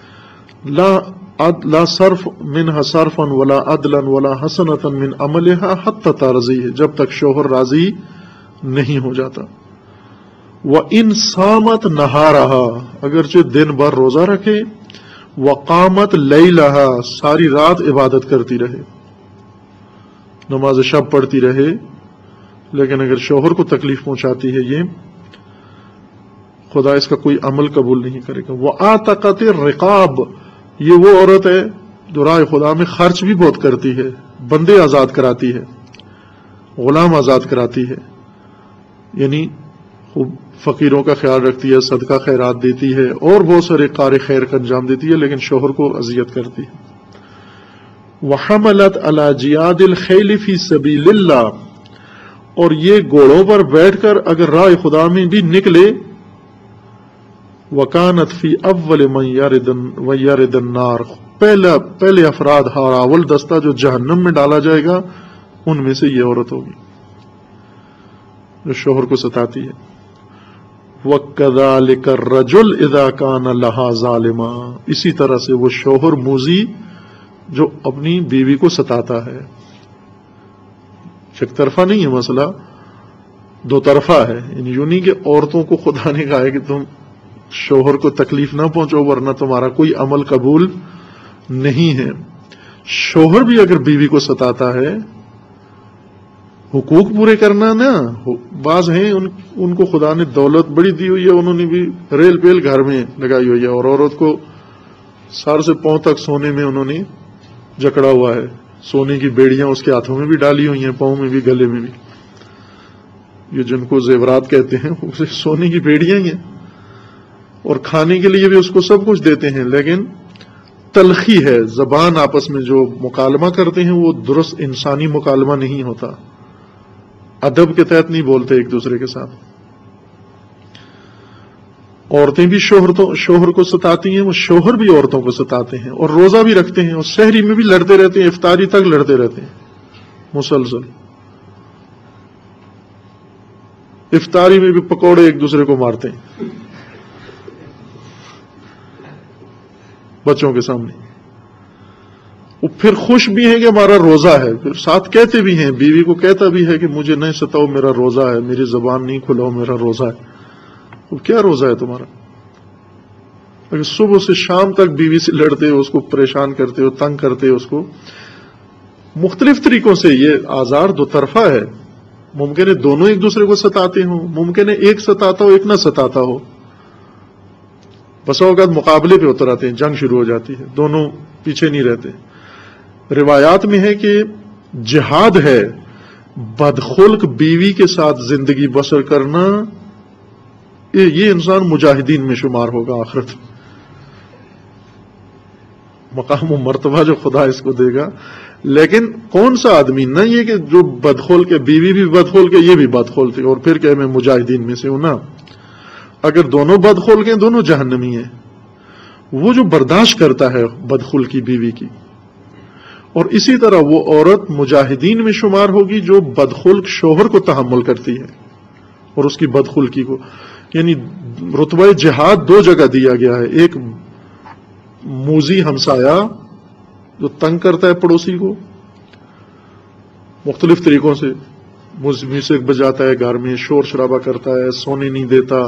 لا صرف منها صرفا ولا عدلا ولا حسنة من عملها حتى ترضيه، جب تک شوہر راضی نہیں ہو جاتا. وَإِن صامت نہارها، اگرچہ دن بھر روزہ رکھے، وقامت لیلها، ساری رات عبادت کرتی رہے، نماز شب پڑھتی رہے، لیکن اگر شوہر کو تکلیف پہنچاتی ہے یہ، خدا اس کا کوئی عمل قبول نہیں کرے گا. وَآتَقَتِ الرِّقَابِ، یہ وہ عورت ہے جو راہ خدا میں خرچ بھی بہت کرتی ہے، بندے آزاد کراتی ہے، غلام آزاد کراتی ہے، یعنی خوب فقیروں کا خیال رکھتی ہے، صدقہ خیرات دیتی ہے، اور بہت سارے کار خیر کا انجام دیتی ہے، لیکن شوہر کو اذیت کرتی ہے. وَحَمَلَتْ عَلَى جِيَادِ الْخَيْلِ فِي سَبِيلِ اللَّهِ، اور یہ گھوڑوں پر بیٹھ کر اگر راہ خدا میں بھی نکلے، وَكَانَتْ فِي أَوَّلِ مَنْ يَرِدَ النَّارِ، پہلے افراد، اول دستہ جو جہنم میں ڈالا جائے گا، ان میں سے یہ عورت ہوگی جو شوہر کو ستاتی ہے. وَكَذَلِكَ الرَّجُلُ إِذَا كَانَ لَهَا ظَالِمًا، اسی طرح سے وہ شوہر موذی جو اپنی بیوی کو ستاتا ہے. ایک طرفہ نہیں ہے مسئلہ، دو طرفہ ہے. یعنی یوں نہیں کہ عورتوں کو خدا نے کہا ہے کہ تم شوہر کو تکلیف نہ پہنچو ورنہ تمہارا کوئی عمل قبول نہیں ہے. شوہر بھی اگر بیوی کو ستاتا ہے، حقوق پورے کرنا نا. بعض ہیں ان کو خدا نے دولت بڑی دی ہوئی ہے، انہوں نے بھی ریل پیل گھر میں لگائی ہوئی ہے، اور عورت کو سر سے پاؤں تک سونے میں انہوں نے جکڑا ہوا ہے، سونے کی بیڑیاں اس کے ہاتھوں میں بھی ڈالی ہوئی ہیں، پاؤں میں بھی، گلے میں بھی. یہ جن کو زیورات کہتے ہیں اسے سونے کی بیڑیاں ہی ہیں، اور کھانے کے لیے بھی اس کو سب کچھ دیتے ہیں. لیکن تلخی ہے، زبان آپس میں جو مکالمہ کرتے ہیں وہ درست انسانی مکالمہ نہیں ہوتا، ادب کے تحت نہیں بولتے ایک دوسرے کے ساتھ. عورتیں بھی شوہر کو ستاتی ہیں، وہ شوہر بھی عورتوں کو ستاتے ہیں، اور روزہ بھی رکھتے ہیں، اور سحری میں بھی لڑتے رہتے ہیں، افطاری تک لڑتے رہتے ہیں مسلسل. افطاری میں بھی پکوڑے ایک دوسرے کو مارتے ہیں بچوں کے سامنے. وہ پھر خوش بھی ہیں کہ ہمارا روزہ ہے، پھر ساتھ کہتے بھی ہیں، بیوی کو کہتا بھی ہے کہ مجھے نہیں ستاؤ، میرا روزہ ہے، میری زبان نہیں کھلاؤ، میرا روزہ ہے. وہ کیا روزہ ہے تمہارا؟ اگر صبح سے شام تک بیوی سے لڑتے ہو، اس کو پریشان کرتے ہو، تنگ کرتے ہو اس کو مختلف طریقوں سے. یہ آزار دو طرفہ ہے، ممکن ہے دونوں ایک دوسرے کو ستاتے ہوں، ممکن ہے ایک ستاتا ہو ایک نہ ستاتا ہو. بسا اوقات مقابلے پہ اتر آتے ہیں، جنگ شروع ہو جاتی ہے، دونوں پیچھے نہیں رہتے. روایات میں ہے کہ جہاد ہے بدخلق بیوی کے ساتھ زندگی بسر کرنا، یہ انسان مجاہدین میں شمار ہوگا آخرت. مقام و مرتبہ جو خدا اس کو دے گا. لیکن کون سا آدمی، نہ یہ کہ جو بدخلق ہے، بیوی بھی بدخلق ہے، یہ بھی بدخلق ہے، اور پھر کہ میں مجاہدین میں سے ہوں. نا، اگر دونوں بدخلق ہیں دونوں جہنمی ہیں. وہ جو برداشت کرتا ہے بدخلقی بیوی کی، اور اسی طرح وہ عورت مجاہدین میں شمار ہوگی جو بدخلق شوہر کو تحمل کرتی ہے اور اس کی بدخلقی کو. یعنی رتبہ جہاد دو جگہ دیا گیا ہے، ایک موذی ہمسایہ جو تنگ کرتا ہے پڑوسی کو مختلف طریقوں سے، میوزک بجاتا ہے گھر میں، شور شرابہ کرتا ہے، سونے نہیں دیتا،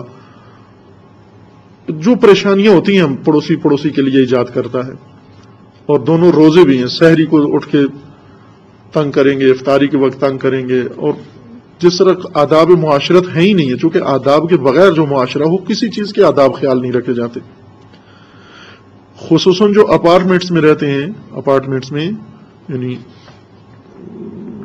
جو پریشانیاں ہوتی ہیں پڑوسی کے لیے ایجاد کرتا ہے. اور دونوں روزے بھی ہیں، سحری کو اٹھ کے تنگ کریں گے، افطاری کے وقت تنگ کریں گے. اور جس طرح آداب معاشرت ہے ہی نہیں ہے، چونکہ آداب کے بغیر جو معاشرہ ہو کسی چیز کے آداب خیال نہیں رکھے جاتے. خصوصاً جو اپارٹمنٹس میں رہتے ہیں، اپارٹمنٹس میں یعنی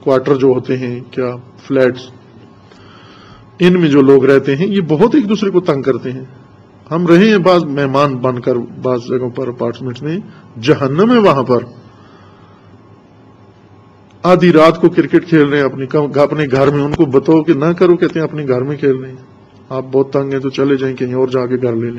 کوارٹر جو ہوتے ہیں کیا فلیٹس، ان میں جو لوگ رہتے ہیں یہ بہت ایک دوسرے کو تنگ کرتے ہیں. ہم رہے ہیں بعض مہمان بن کر بعض جگہوں پر اپارٹمنٹ میں، جہنم ہے وہاں پر. آدھی رات کو کرکٹ کھیل رہے ہیں اپنے گھر میں، ان کو بتاؤ کہ نہ کرو، کہتے ہیں اپنے گھر میں کھیل رہے ہیں. آپ بہت تنگ ہیں تو چلے جائیں کہیں اور جا کے گھر لے لیں.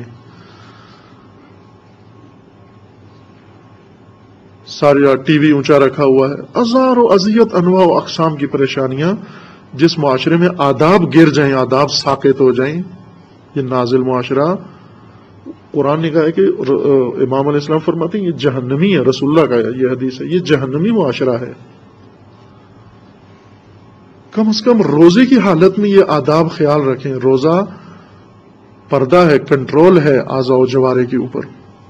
ساری رات ٹی وی اونچا رکھا ہوا ہے. ہزار و اذیت، انواع و اقسام کی پریشانیاں. جس معاشرے میں آداب گر جائیں، آداب ساقط ہو جائیں، یہ نازل معاشرہ. قرآن نے کہا ہے کہ امام علیہ السلام فرماتے ہیں یہ جہنمی ہے. رسول اللہ کا یہ حدیث ہے، یہ جہنمی معاشرہ ہے. کم از کم روزے کی حالت میں یہ آداب خیال رکھیں. روزہ پردہ ہے، کنٹرول ہے اعضاء و جوارے کے اوپر.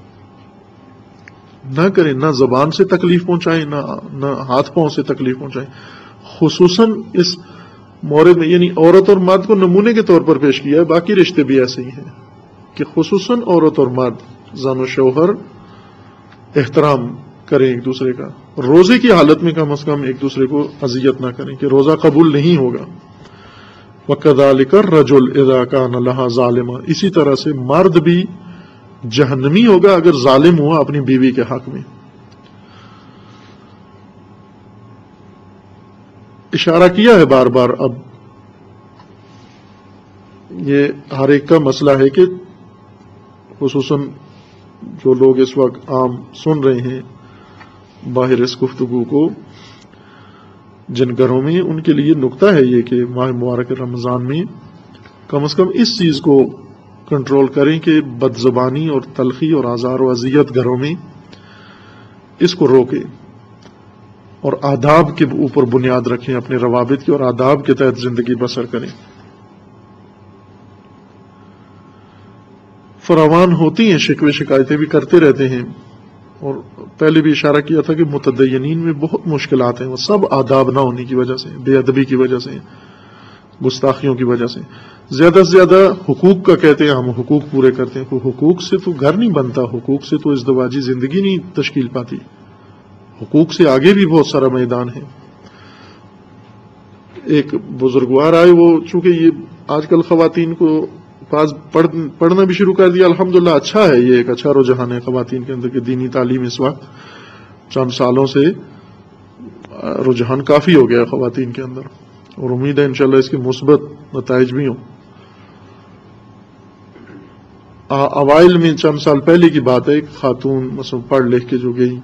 نہ کریں، نہ زبان سے تکلیف پہنچائیں، نہ ہاتھ پاؤں سے تکلیف پہنچائیں. خصوصاً اس مورد میں یعنی عورت اور مرد کو نمونے کے طور پر پیش کیا ہے، باقی رشتے بھی ایسے ہی ہیں کہ خصوصاً عورت اور مرد، زن و شوہر احترام کریں ایک دوسرے کا. روزے کی حالت میں کم از کم ایک دوسرے کو اذیت نہ کریں کہ روزہ قبول نہیں ہوگا. وَكَذَلِكَ الرَّجُلُ إِذَا كَانَ لَهَا ظَالِمًا، اسی طرح سے مرد بھی جہنمی ہوگا اگر ظالم ہوا اپنی بیوی کے حق میں. اشارہ کیا ہے بار بار. اب یہ ہر ایک کا مسئلہ ہے کہ خصوصاً جو لوگ اس وقت عام سن رہے ہیں باہر اس گفتگو کو، جن گھروں میں، ان کے لیے نکتہ ہے یہ کہ ماہ مبارک رمضان میں کم از کم اس چیز کو کنٹرول کریں کہ بد زبانی اور تلخی اور آزار و اذیت گھروں میں اس کو روکیں اور آداب کے اوپر بنیاد رکھیں، اپنے روابط کی اور آداب کے تحت زندگی بسر کریں. فراوان ہوتی ہیں، شکوے شکایتیں بھی کرتے رہتے ہیں. اور پہلے بھی اشارہ کیا تھا کہ متدینین میں بہت مشکلات ہیں، وہ سب آداب نہ ہونے کی وجہ سے، بے ادبی کی وجہ سے، گستاخیوں کی وجہ سے. زیادہ سے زیادہ حقوق کا کہتے ہیں، ہم حقوق پورے کرتے ہیں. حقوق سے تو گھر نہیں بنتا، حقوق سے تو ازدواجی زندگی نہیں تشکیل پاتی. حقوق سے آگے بھی بہت سارا میدان ہے. ایک بزرگوار آئے، وہ چونکہ یہ آج کل خواتین کو پاس پڑھنا بھی شروع کر دیا، الحمدللہ اچھا ہے، یہ ایک اچھا رجحان ہے خواتین کے اندر کہ دینی تعلیم اس وقت چند سالوں سے رجحان کافی ہو گیا خواتین کے اندر، اور امید ہے انشاءاللہ اس کے مثبت نتائج بھی ہوں. اوائل میں چند سال پہلے کی بات ہے، ایک خاتون مثلا پڑھ لکھ کے جو گئی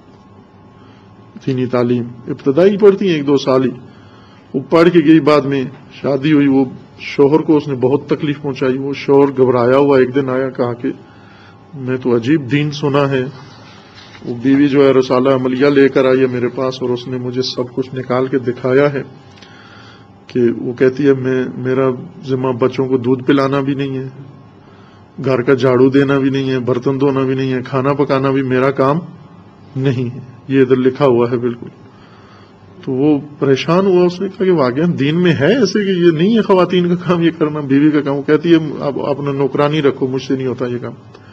دینی تعلیم، ابتدائی پڑھتی ہیں 1-2 سال ہی، وہ پڑھ کے گئی، بعد میں شادی ہوئی، وہ شوہر کو اس نے بہت تکلیف پہنچائی. وہ شوہر گھبرایا ہوا ایک دن آیا، کہا کہ میں تو عجیب دین سنا ہے. وہ بیوی جو ہے رسالہ عملیہ لے کر آئی ہے میرے پاس، اور اس نے مجھے سب کچھ نکال کے دکھایا ہے کہ وہ کہتی ہے میرا ذمہ بچوں کو دودھ پلانا بھی نہیں ہے، گھر کا جھاڑو دینا بھی نہیں ہے، برتن دھونا بھی نہیں ہے، کھانا پکانا بھی میرا کام نہیں ہے. یہ ادھر لکھا ہوا ہے بالکل. تو وہ پریشان ہوا، اس نے کہا کہ واقعا دین میں ہے ایسے کہ یہ نہیں ہے خواتین کا کام یہ کرنا، بیوی کا کام. وہ کہتی ہے اب اپنا نوکرانی رکھو، مجھ سے نہیں ہوتا یہ کام.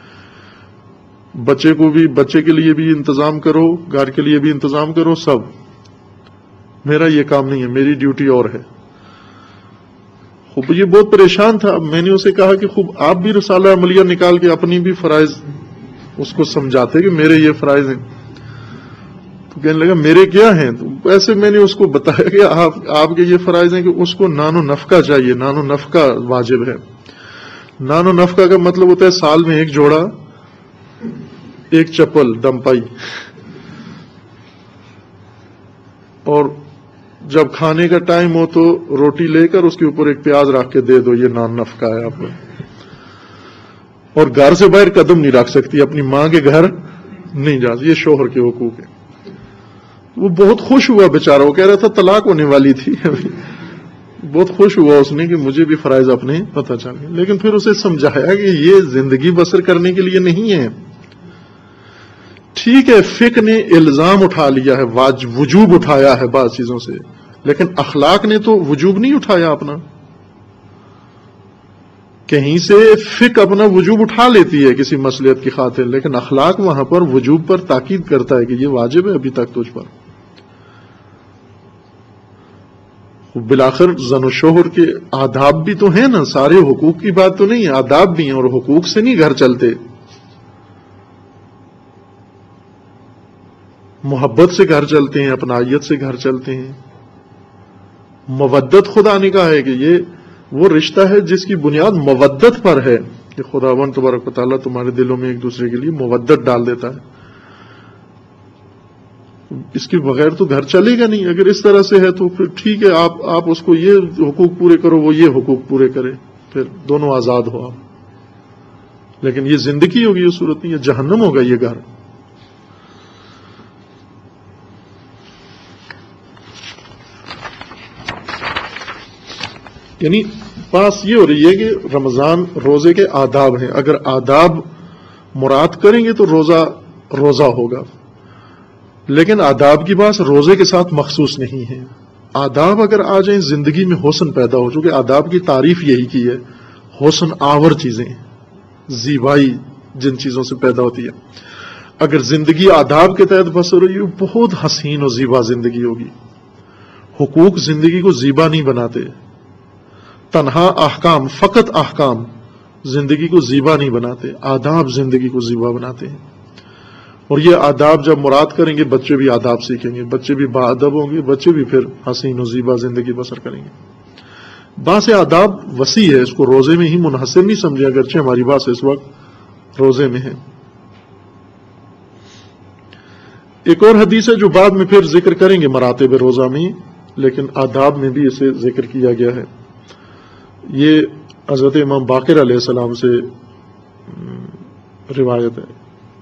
بچے کے لیے بھی انتظام کرو، گھر کے لیے بھی انتظام کرو، سب میرا یہ کام نہیں ہے، میری ڈیوٹی اور ہے. خوب یہ بہت پریشان تھا. میں نے اسے کہا کہ خوب آپ بھی رسالہ عملیہ نکال کے اپنی بھی فرائض اس کو سمجھاتے کہ میرے یہ فرائض ہیں. تو کہنے لگا میرے کیا ہیں؟ تو ایسے میں نے اس کو بتایا کہ آپ کے یہ فرائض ہیں کہ اس کو نان و نفقہ چاہیے، نان و نفقہ واجب ہے. نان و نفقہ کا مطلب ہوتا ہے سال میں 1 جوڑا، 1 چپل دمپائی، اور جب کھانے کا ٹائم ہو تو روٹی لے کر اس کے اوپر 1 پیاز رکھ کے دے دو، یہ نان نفقہ ہے آپ کو. اور گھر سے باہر قدم نہیں رکھ سکتی، اپنی ماں کے گھر نہیں جا سکتی. یہ شوہر کے حقوق ہیں. وہ بہت خوش ہوا بیچارہ، وہ کہہ رہا تھا طلاق ہونے والی تھی. بہت خوش ہوا اس نے کہ مجھے بھی فرائض اپنے پتہ چل گئے. لیکن پھر اسے سمجھایا کہ یہ زندگی بسر کرنے کے لیے نہیں ہے. ٹھیک ہے فقہ نے الزام اٹھا لیا ہے، وجوب اٹھایا ہے بعض چیزوں سے، لیکن اخلاق نے تو وجوب نہیں اٹھایا اپنا. کہیں سے فقہ اپنا وجوب اٹھا لیتی ہے کسی مصلحت کی خاطر، لیکن اخلاق وہاں پر وجوب پر تاکید کرتا ہے کہ یہ واجب ہے ابھی تک تجھ پر. بالآخر زن و شوہر کے آداب بھی تو ہیں نا، سارے حقوق کی بات تو نہیں ہے، آداب بھی ہیں، اور حقوق سے نہیں گھر چلتے، محبت سے گھر چلتے ہیں، اپنائیت سے گھر چلتے ہیں۔ مودت خدا نے کہا ہے کہ یہ وہ رشتہ ہے جس کی بنیاد مودت پر ہے، کہ خداوند تبارک و تعالیٰ تمہارے دلوں میں ایک دوسرے کے لیے مودت ڈال دیتا ہے۔ اس کے بغیر تو گھر چلے گا نہیں۔ اگر اس طرح سے ہے تو پھر ٹھیک ہے، آپ اس کو یہ حقوق پورے کرو، وہ یہ حقوق پورے کرے، پھر دونوں آزاد ہو آپ۔ لیکن یہ زندگی ہوگی اس صورت میں، یہ جہنم ہوگا یہ گھر۔ یعنی بات یہ ہو رہی ہے کہ رمضان روزے کے آداب ہیں، اگر آداب مراد کریں گے تو روزہ ہوگا، لیکن آداب کی بات روزے کے ساتھ مخصوص نہیں ہے۔ آداب اگر آ جائیں زندگی میں حسن پیدا ہو، چونکہ آداب کی تعریف یہی کی ہے، حسن آور چیزیں، زیبائی جن چیزوں سے پیدا ہوتی ہے۔ اگر زندگی آداب کے تحت بسر ہوئی، بہت حسین و زیبا زندگی ہوگی۔ حقوق زندگی کو زیبا نہیں بناتے، تنہا احکام، فقط احکام زندگی کو زیبا نہیں بناتے، آداب زندگی کو زیبا بناتے ہیں۔ اور یہ آداب جب مراد کریں گے، بچے بھی آداب سیکھیں گے، بچے بھی باادب ہوں گے، بچے بھی پھر حسین و زیبا زندگی بسر کریں گے۔ باس آداب وسیع ہے، اس کو روزے میں ہی منحصر نہیں سمجھے، اگرچہ ہماری بات اس وقت روزے میں ہے۔ ایک اور حدیث ہے جو بعد میں پھر ذکر کریں گے مراتب روزہ میں، لیکن آداب میں بھی اسے ذکر کیا گیا ہے۔ یہ حضرت امام باقر علیہ السلام سے روایت ہے۔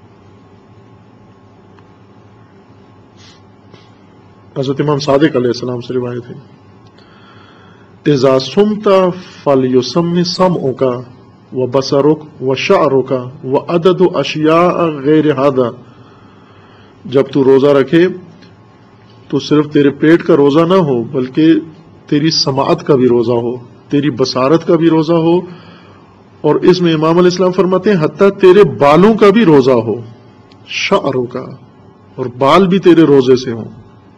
حضرت امام صادق علیہ السلام سے روایت ہے، اذا صمت فلیسم سمعک وبصرک وشعرک وعدد اشیاء غیر ھذا، جب تو روزہ رکھے تو صرف تیرے پیٹ کا روزہ نہ ہو، بلکہ تیری سماعت کا بھی روزہ ہو، تیری بصارت کا بھی روزہ ہو، اور اس میں امام علیہ السلام فرماتے ہیں حتیٰ تیرے بالوں کا بھی روزہ ہو، شعروں کا، اور بال بھی تیرے روزے سے ہوں۔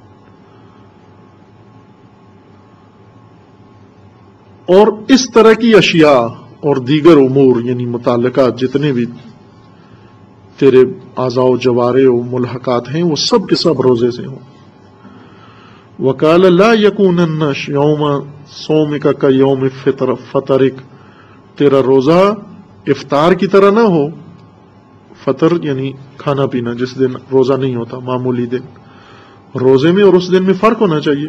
اور اس طرح کی اشیاء اور دیگر امور، یعنی متعلقات جتنے بھی تیرے اعضاء و جوارح و ملحقات ہیں، وہ سب کے سب روزے سے ہوں۔ وَقَالَ لَا يَكُونَنَّ يَوْمَ صَوْمِكَ كَيَوْمِ فَطَرِكَ، تیرا روزہ افطار کی طرح نہ ہو، فطر یعنی کھانا پینا، جس دن روزہ نہیں ہوتا، معمولی دن، روزے میں اور اس دن میں فرق ہونا چاہیے۔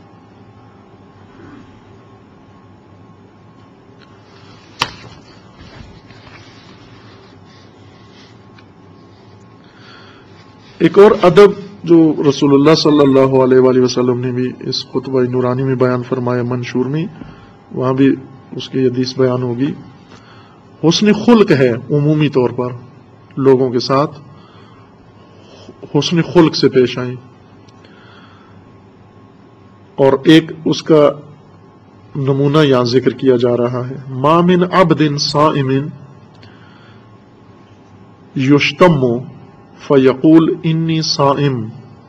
ایک اور ادب جو رسول اللہ صلی اللہ علیہ وآلہ وسلم نے بھی اس خطبہ نورانی میں بیان فرمایا، منشور میں، وہاں بھی اس کی حدیث بیان ہوگی، حسن خلق ہے۔ عمومی طور پر لوگوں کے ساتھ حسن خلق سے پیش آئیں، اور ایک اس کا نمونہ یہاں ذکر کیا جا رہا ہے، ما من عبد صائم یشتم فیقول انی صائم،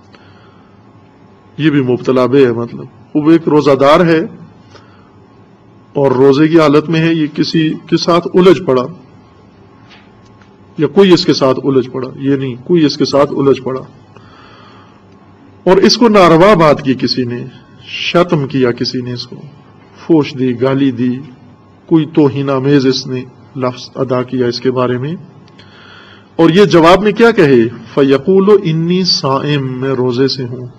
یہ بھی مبتلا بے ہے، مطلب وہ ایک روزہ دار ہے اور روزے کی حالت میں ہے، یہ کسی کے ساتھ الجھ پڑا، یا کوئی اس کے ساتھ الجھ پڑا، یہ نہیں، کوئی اس کے ساتھ الجھ پڑا، اور اس کو ناروا بات کی کسی نے، شتم کیا کسی نے، اس کو فوش دی، گالی دی، کوئی توہین آمیز اس نے لفظ ادا کیا اس کے بارے میں، اور یہ جواب میں کیا کہے، فَيَقُولُ إِنِّي صَائِمٌ، میں روزے سے ہوں۔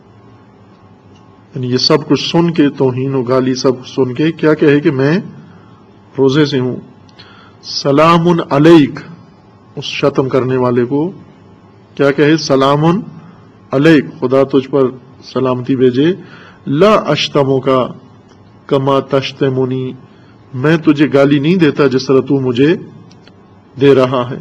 یعنی یہ سب کچھ سن کے، توہین و گالی سب سن کے کیا کہے کہ میں روزے سے ہوں۔ سلام علیک، اس شتم کرنے والے کو کیا کہے، سلام علیک، خدا تجھ پر سلامتی بھیجے، لا اشتمک کما تشتمنی، میں تجھے گالی نہیں دیتا جس طرح تو مجھے دے رہا ہے۔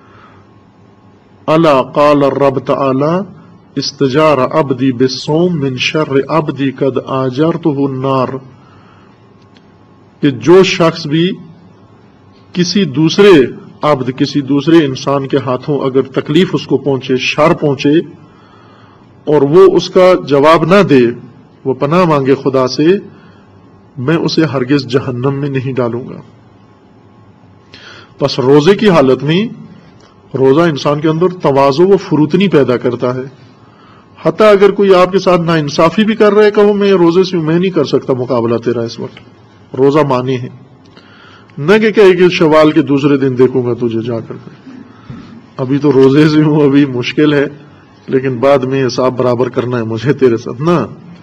الا قال الرب تعالی استجار عبدی بالصوم من شر عبدی قد آجرته النار، کہ جو شخص بھی کسی دوسرے عبد، کسی دوسرے انسان کے ہاتھوں اگر تکلیف اس کو پہنچے، شر پہنچے، اور وہ اس کا جواب نہ دے، وہ پناہ مانگے خدا سے، میں اسے ہرگز جہنم میں نہیں ڈالوں گا۔ پس روزے کی حالت میں روزہ انسان کے اندر تواضع و فروتنی پیدا کرتا ہے۔ حتیٰ اگر کوئی آپ کے ساتھ ناانصافی بھی کر رہے، کہو میں روزے سے میں نہیں کر سکتا مقابلہ تیرا اس وقت، روزہ مانی ہے، نہ کہ کہے کہ شوال کے دوسرے دن دیکھوں گا تجھے جا کر، ابھی تو روزے سے ہوں، ابھی مشکل ہے، لیکن بعد میں حساب برابر کرنا ہے مجھے تیرے ساتھ، نہ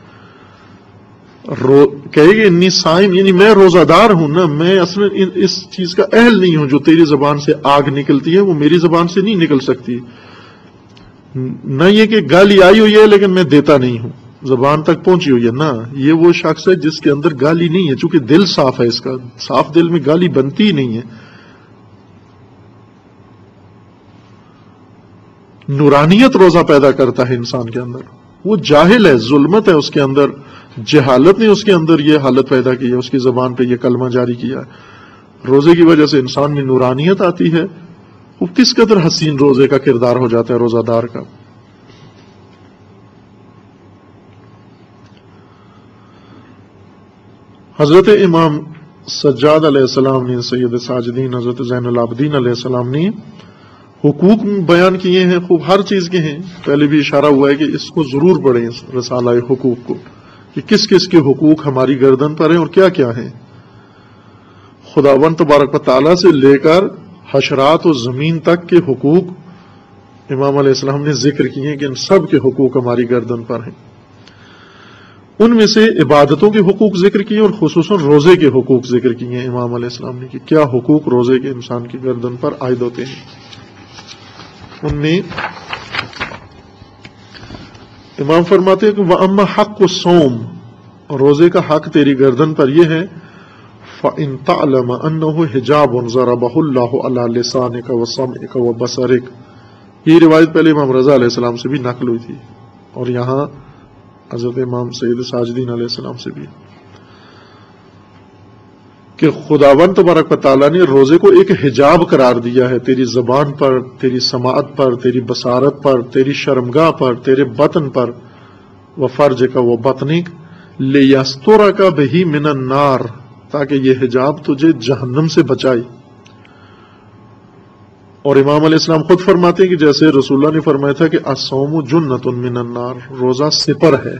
کہے گی انی صائم، یعنی میں روزہ دار ہوں نا، میں اصلا اس چیز کا اہل نہیں ہوں، جو تیری زبان سے آگ نکلتی ہے وہ میری زبان سے نہیں نکل سکتی۔ نہ یہ کہ گالی آئی ہوئی ہے لیکن میں دیتا نہیں ہوں، زبان تک پہنچی ہوئی ہے، نہ، یہ وہ شخص ہے جس کے اندر گالی نہیں ہے، چونکہ دل صاف ہے، اس کا صاف دل میں گالی بنتی ہی نہیں ہے۔ نورانیت روزہ پیدا کرتا ہے انسان کے اندر، وہ جاہل ہے، ظلمت ہے اس کے اندر، جہالت نے اس کے اندر یہ حالت پیدا کی ہے، اس کی زبان پہ یہ کلمہ جاری کیا ہے۔ روزے کی وجہ سے انسان میں نورانیت آتی ہے، وہ کس قدر حسین روزے کا کردار ہو جاتا ہے روزہ دار کا۔ حضرت امام سجاد علیہ السلام نے، سید ساجدین حضرت زین العابدین علیہ السلام نے حقوق بیان کیے ہیں، خوب ہر چیز کے ہیں، پہلے بھی اشارہ ہوا ہے کہ اس کو ضرور پڑھیں، اس رسالہ حقوق کو، کہ کس کس کے حقوق ہماری گردن پر ہیں اور کیا کیا ہیں۔ خداوند تبارک و تعالیٰ سے لے کر حشرات و زمین تک کے حقوق امام علیہ السلام نے ذکر کیے ہیں کہ ان سب کے حقوق ہماری گردن پر ہیں۔ ان میں سے عبادتوں کے حقوق ذکر کیے اور خصوصاً روزے کے حقوق ذکر کیے ہیں امام علیہ السلام نے، کہ کیا حقوق روزے کے انسان کی گردن پر عائد ہوتے ہیں۔ ان میں امام فرماتے ہیں کہ وَأَمَّا حَقُّ الصَّوْمِ، روزے کا حق تیری گردن پر یہ ہے، فَإِن تَعْلَمَ أَنَّهُ حِجَابٌ ضَرَبَهُ اللَّهُ عَلَى لِسَانِكَ وَسَمْعِكَ وَبَصَرِكَ۔ یہ روایت پہلے امام رضا علیہ السلام سے بھی نقل ہوئی تھی، اور یہاں حضرت امام سید ساجدین علیہ السلام سے بھی، کہ خداوند تبارک و تعالیٰ نے روزے کو ایک حجاب قرار دیا ہے تیری زبان پر، تیری سماعت پر، تیری بصارت پر، تیری شرمگاہ پر، تیرے بطن پر، وفرجک وبطنک لیسترک بہ من النار، تاکہ یہ حجاب تجھے جہنم سے بچائے۔ اور امام علیہ السلام خود فرماتے ہیں کہ جیسے رسول اللہ نے فرمایا تھا کہ الصوم جنۃ من النار، روزہ سپر ہے،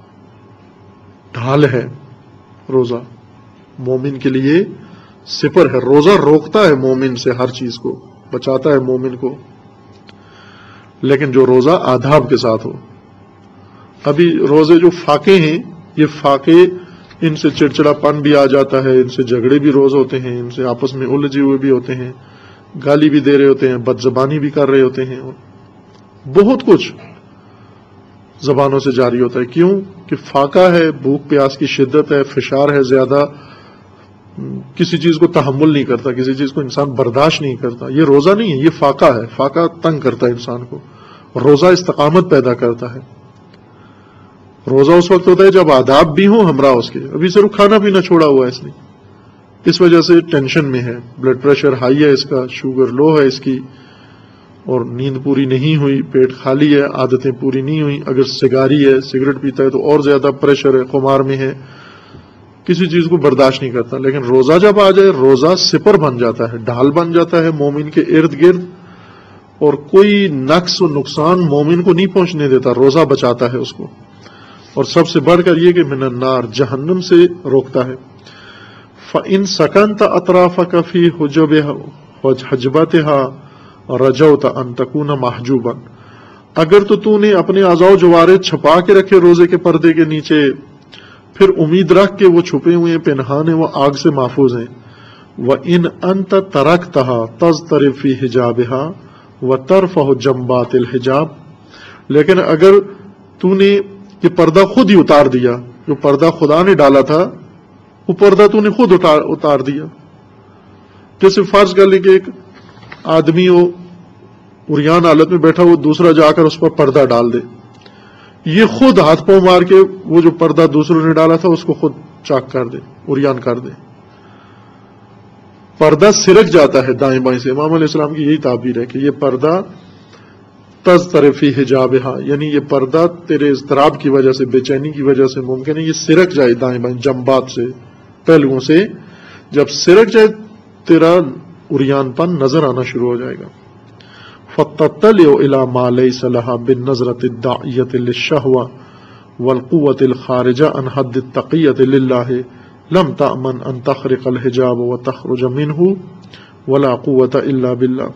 ڈھال ہے، روزہ مومن کے لیے سپر ہے، روزہ روکتا ہے مومن سے، ہر چیز کو بچاتا ہے مومن کو، لیکن جو روزہ آداب کے ساتھ ہو۔ ابھی روزے جو فاقے ہیں، یہ فاقے، ان سے چڑچڑا پن بھی آ جاتا ہے، ان سے جھگڑے بھی روز ہوتے ہیں، ان سے آپس میں الجھے ہوئے بھی ہوتے ہیں، گالی بھی دے رہے ہوتے ہیں، بد زبانی بھی کر رہے ہوتے ہیں، بہت کچھ زبانوں سے جاری ہوتا ہے۔ کیوں کہ فاقہ ہے، بھوک پیاس کی شدت ہے، فشار ہے زیادہ، کسی چیز کو تحمل نہیں کرتا، کسی چیز کو انسان برداشت نہیں کرتا۔ یہ روزہ نہیں ہے، یہ فاقہ ہے، فاقہ تنگ کرتا ہے انسان کو، روزہ استقامت پیدا کرتا ہے۔ روزہ اس وقت ہوتا ہے جب آداب بھی ہوں ہمراہ اس کے، ابھی صرف کھانا پینا چھوڑا ہوا ہے اس نے، اس وجہ سے ٹینشن میں ہے، بلڈ پریشر ہائی ہے اس کا، شوگر لو ہے اس کی، اور نیند پوری نہیں ہوئی، پیٹ خالی ہے، عادتیں پوری نہیں ہوئی، اگر سگاری ہے، سگریٹ پیتا ہے تو اور زیادہ پریشر ہے، خمار میں ہے، کسی چیز کو برداشت نہیں کرتا۔ لیکن روزہ جب آ جائے، روزہ سپر بن جاتا ہے، ڈھال بن جاتا ہے مومن کے ارد گرد، اور کوئی نقص و نقصان مومن کو نہیں پہنچنے دیتا، روزہ بچاتا ہے اس کو۔ اور سب سے بڑھ کر یہ کہ من النار، جہنم سے روکتا ہے۔ فَإِن سَكَنْتَ أَطْرَافَكَ فِي حَجْبَتِهَا رَجَوْتَ أَن تَكُونَ مَحْجُوبًا، اگر تو نے اپنے اعضاء و جوارح چھپا کے رکھے روزے کے پردے کے نیچے، پھر امید رکھ کے وہ چھپے ہوئے ہیں، پنہان ہیں، وہ آگ سے محفوظ ہیں۔ وَإِنْ أَنْتَ تَرَكْتَهَا تَضْطَرِبْ فِي حِجَابِهَا وَتَرْفَعُ جَنْبَاتِ الْحِجَابِ، لیکن اگر تو نے یہ پردہ خود ہی اتار دیا، جو پردہ خدا نے ڈالا تھا وہ پردہ تو نے خود اتار دیا، جیسے فرض کر لیں کہ ایک آدمی ہو عریان حالت میں بیٹھا، وہ دوسرا جا کر اس پر پردہ ڈال دے، یہ خود ہاتھ پاؤں مار کے وہ جو پردہ دوسروں نے ڈالا تھا اس کو خود چاک کر دے، عریان کر دے، پردہ سرک جاتا ہے دائیں بائیں سے۔ امام علیہ السلام کی یہی تعبیر ہے کہ یہ پردہ تضطرب فی حجابہا، یعنی یہ پردہ تیرے اضطراب کی وجہ سے، بے چینی کی وجہ سے ممکن ہے یہ سرک جائے دائیں بائیں جنبات سے، پہلوؤں سے. جب سرک جائے تیرا عریان پن نظر آنا شروع ہو جائے گا. فَتَطَّلِعُ إِلَى مَا لَيْسَ لَهَا بِالنَّظْرَةِ الدَّاعِيَةِ لِلشَّهْوَةِ وَالْقُوَّةِ الْخَارِجَةِ عَنْ حَدِّ التَّقِيَّةِ لِلَّهِ لَمْ تَأْمَنْ أَنْ تَخْرِقَ الْحِجَابَ وَتَخْرُجَ مِنْهُ وَلَا قُوَّةَ إِلَّا بِاللَّهِ.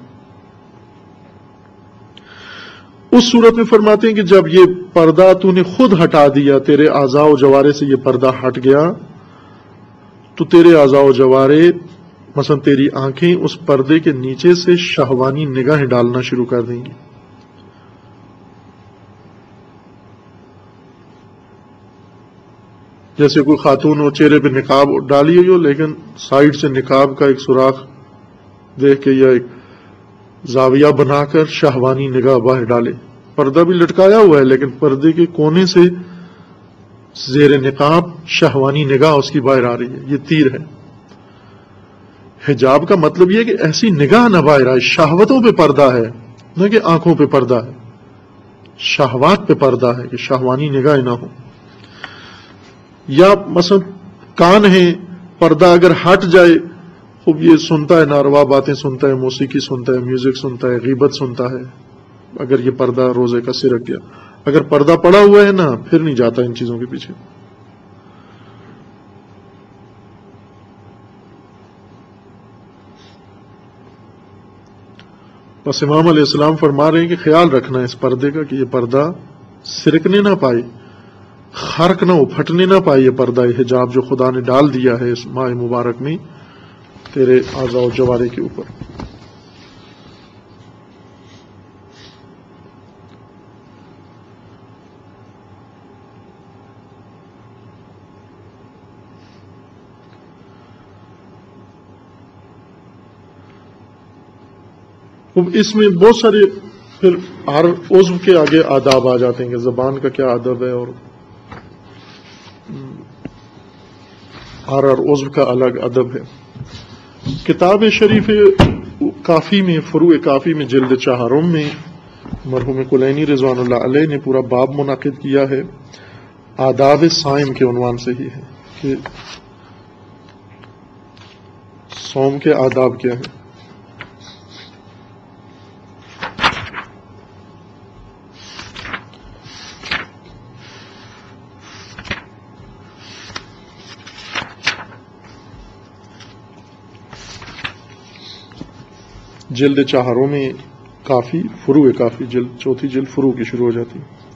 اس صورت میں فرماتے ہیں کہ جب یہ پردہ تو نے خود ہٹا دیا، تیرے اعضاء و جوارے سے یہ پردہ ہٹ گیا، تو تیرے اعضاء و جوارے مثلا تیری آنکھیں اس پردے کے نیچے سے شہوانی نگاہیں ڈالنا شروع کر دیں گی. جیسے کوئی خاتون ہو، چہرے پہ نقاب ڈالی ہوئی ہو لیکن سائیڈ سے نقاب کا ایک سوراخ دیکھ کے یا ایک زاویہ بنا کر شہوانی نگاہ باہر ڈالے. پردہ بھی لٹکایا ہوا ہے لیکن پردے کے کونے سے زیر نقاب شہوانی نگاہ اس کی باہر آ رہی ہے، یہ تیر ہے. حجاب کا مطلب یہ ہے کہ ایسی نگاہ نہ باہر آئے، شہوتوں پہ پردہ ہے، نہ کہ آنکھوں پہ پردہ ہے، شہوات پہ پردہ ہے کہ شہوانی نگاہ نہ ہو. یا مثلا کان ہے، پردہ اگر ہٹ جائے، خوب یہ سنتا ہے، ناروا باتیں سنتا ہے، موسیقی سنتا ہے، میوزک سنتا ہے، غیبت سنتا ہے، اگر یہ پردہ روزے کا سرک گیا. اگر پردہ پڑا ہوا ہے نا، پھر نہیں جاتا ان چیزوں کے پیچھے. بس امام علیہ السلام فرما رہے ہیں کہ خیال رکھنا ہے اس پردے کا کہ یہ پردہ سرکنے نہ پائے، خرق نہ ہو، پھٹنے نہ پائے. یہ پردہ، یہ حجاب جو خدا نے ڈال دیا ہے اس ماہ مبارک میں تیرے اعضاء و جوارے کے اوپر. اس میں بہت سارے پھر ہر عضو کے آگے آداب آ جاتے ہیں کہ زبان کا کیا ادب ہے، اور ہر عضو کا الگ ادب ہے. کتاب شریف کافی میں، فروع کافی میں جلد 4 میں مرحوم کلینی رضوان اللہ علیہ نے پورا باب منعقد کیا ہے، آداب صائم کے عنوان سے ہی ہے کہ صوم کے آداب کیا ہیں. جلد 4 میں کافی، فروع کافی، جلد 4 جلد فروع کی شروع ہو جاتی.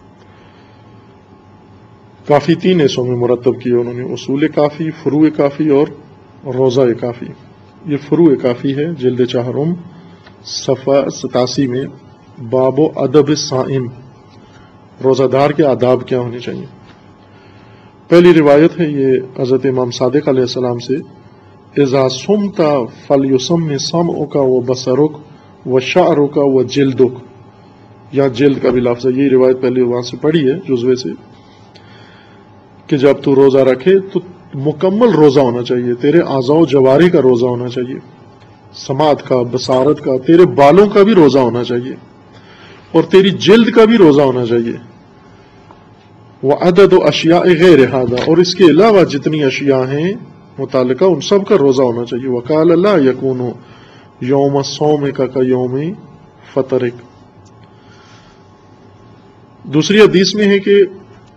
کافی 3 حصوں میں مرتب کیا انہوں نے، اصول کافی، فروع کافی اور روضہ کافی. یہ فروع کافی ہے، جلد 4 صفحہ 87 میں، باب و ادب الصائم، روزہ دار کے آداب کیا ہونے چاہیے. پہلی روایت ہے یہ حضرت امام صادق علیہ السلام سے، اذا صمت فلیسم سمعک و بصرک و شعرک و جلدک، یا جلد کا بھی لفظ ہے. یہ روایت پہلے وہاں سے پڑھی ہے جزوے سے، کہ جب تو روزہ رکھے تو مکمل روزہ ہونا چاہیے، تیرے اعضاء و جوارے کا روزہ ہونا چاہیے، سماعت کا، بصارت کا، تیرے بالوں کا بھی روزہ ہونا چاہیے، اور تیری جلد کا بھی روزہ ہونا چاہیے. وعدد اشیاء غیر ھذا، اور اس کے علاوہ جتنی اشیاء ہیں متعلقہ ان سب کا روزہ ہونا چاہیے. وقال لا یکون یوم صومک کیوم فطرک. دوسری حدیث میں ہے کہ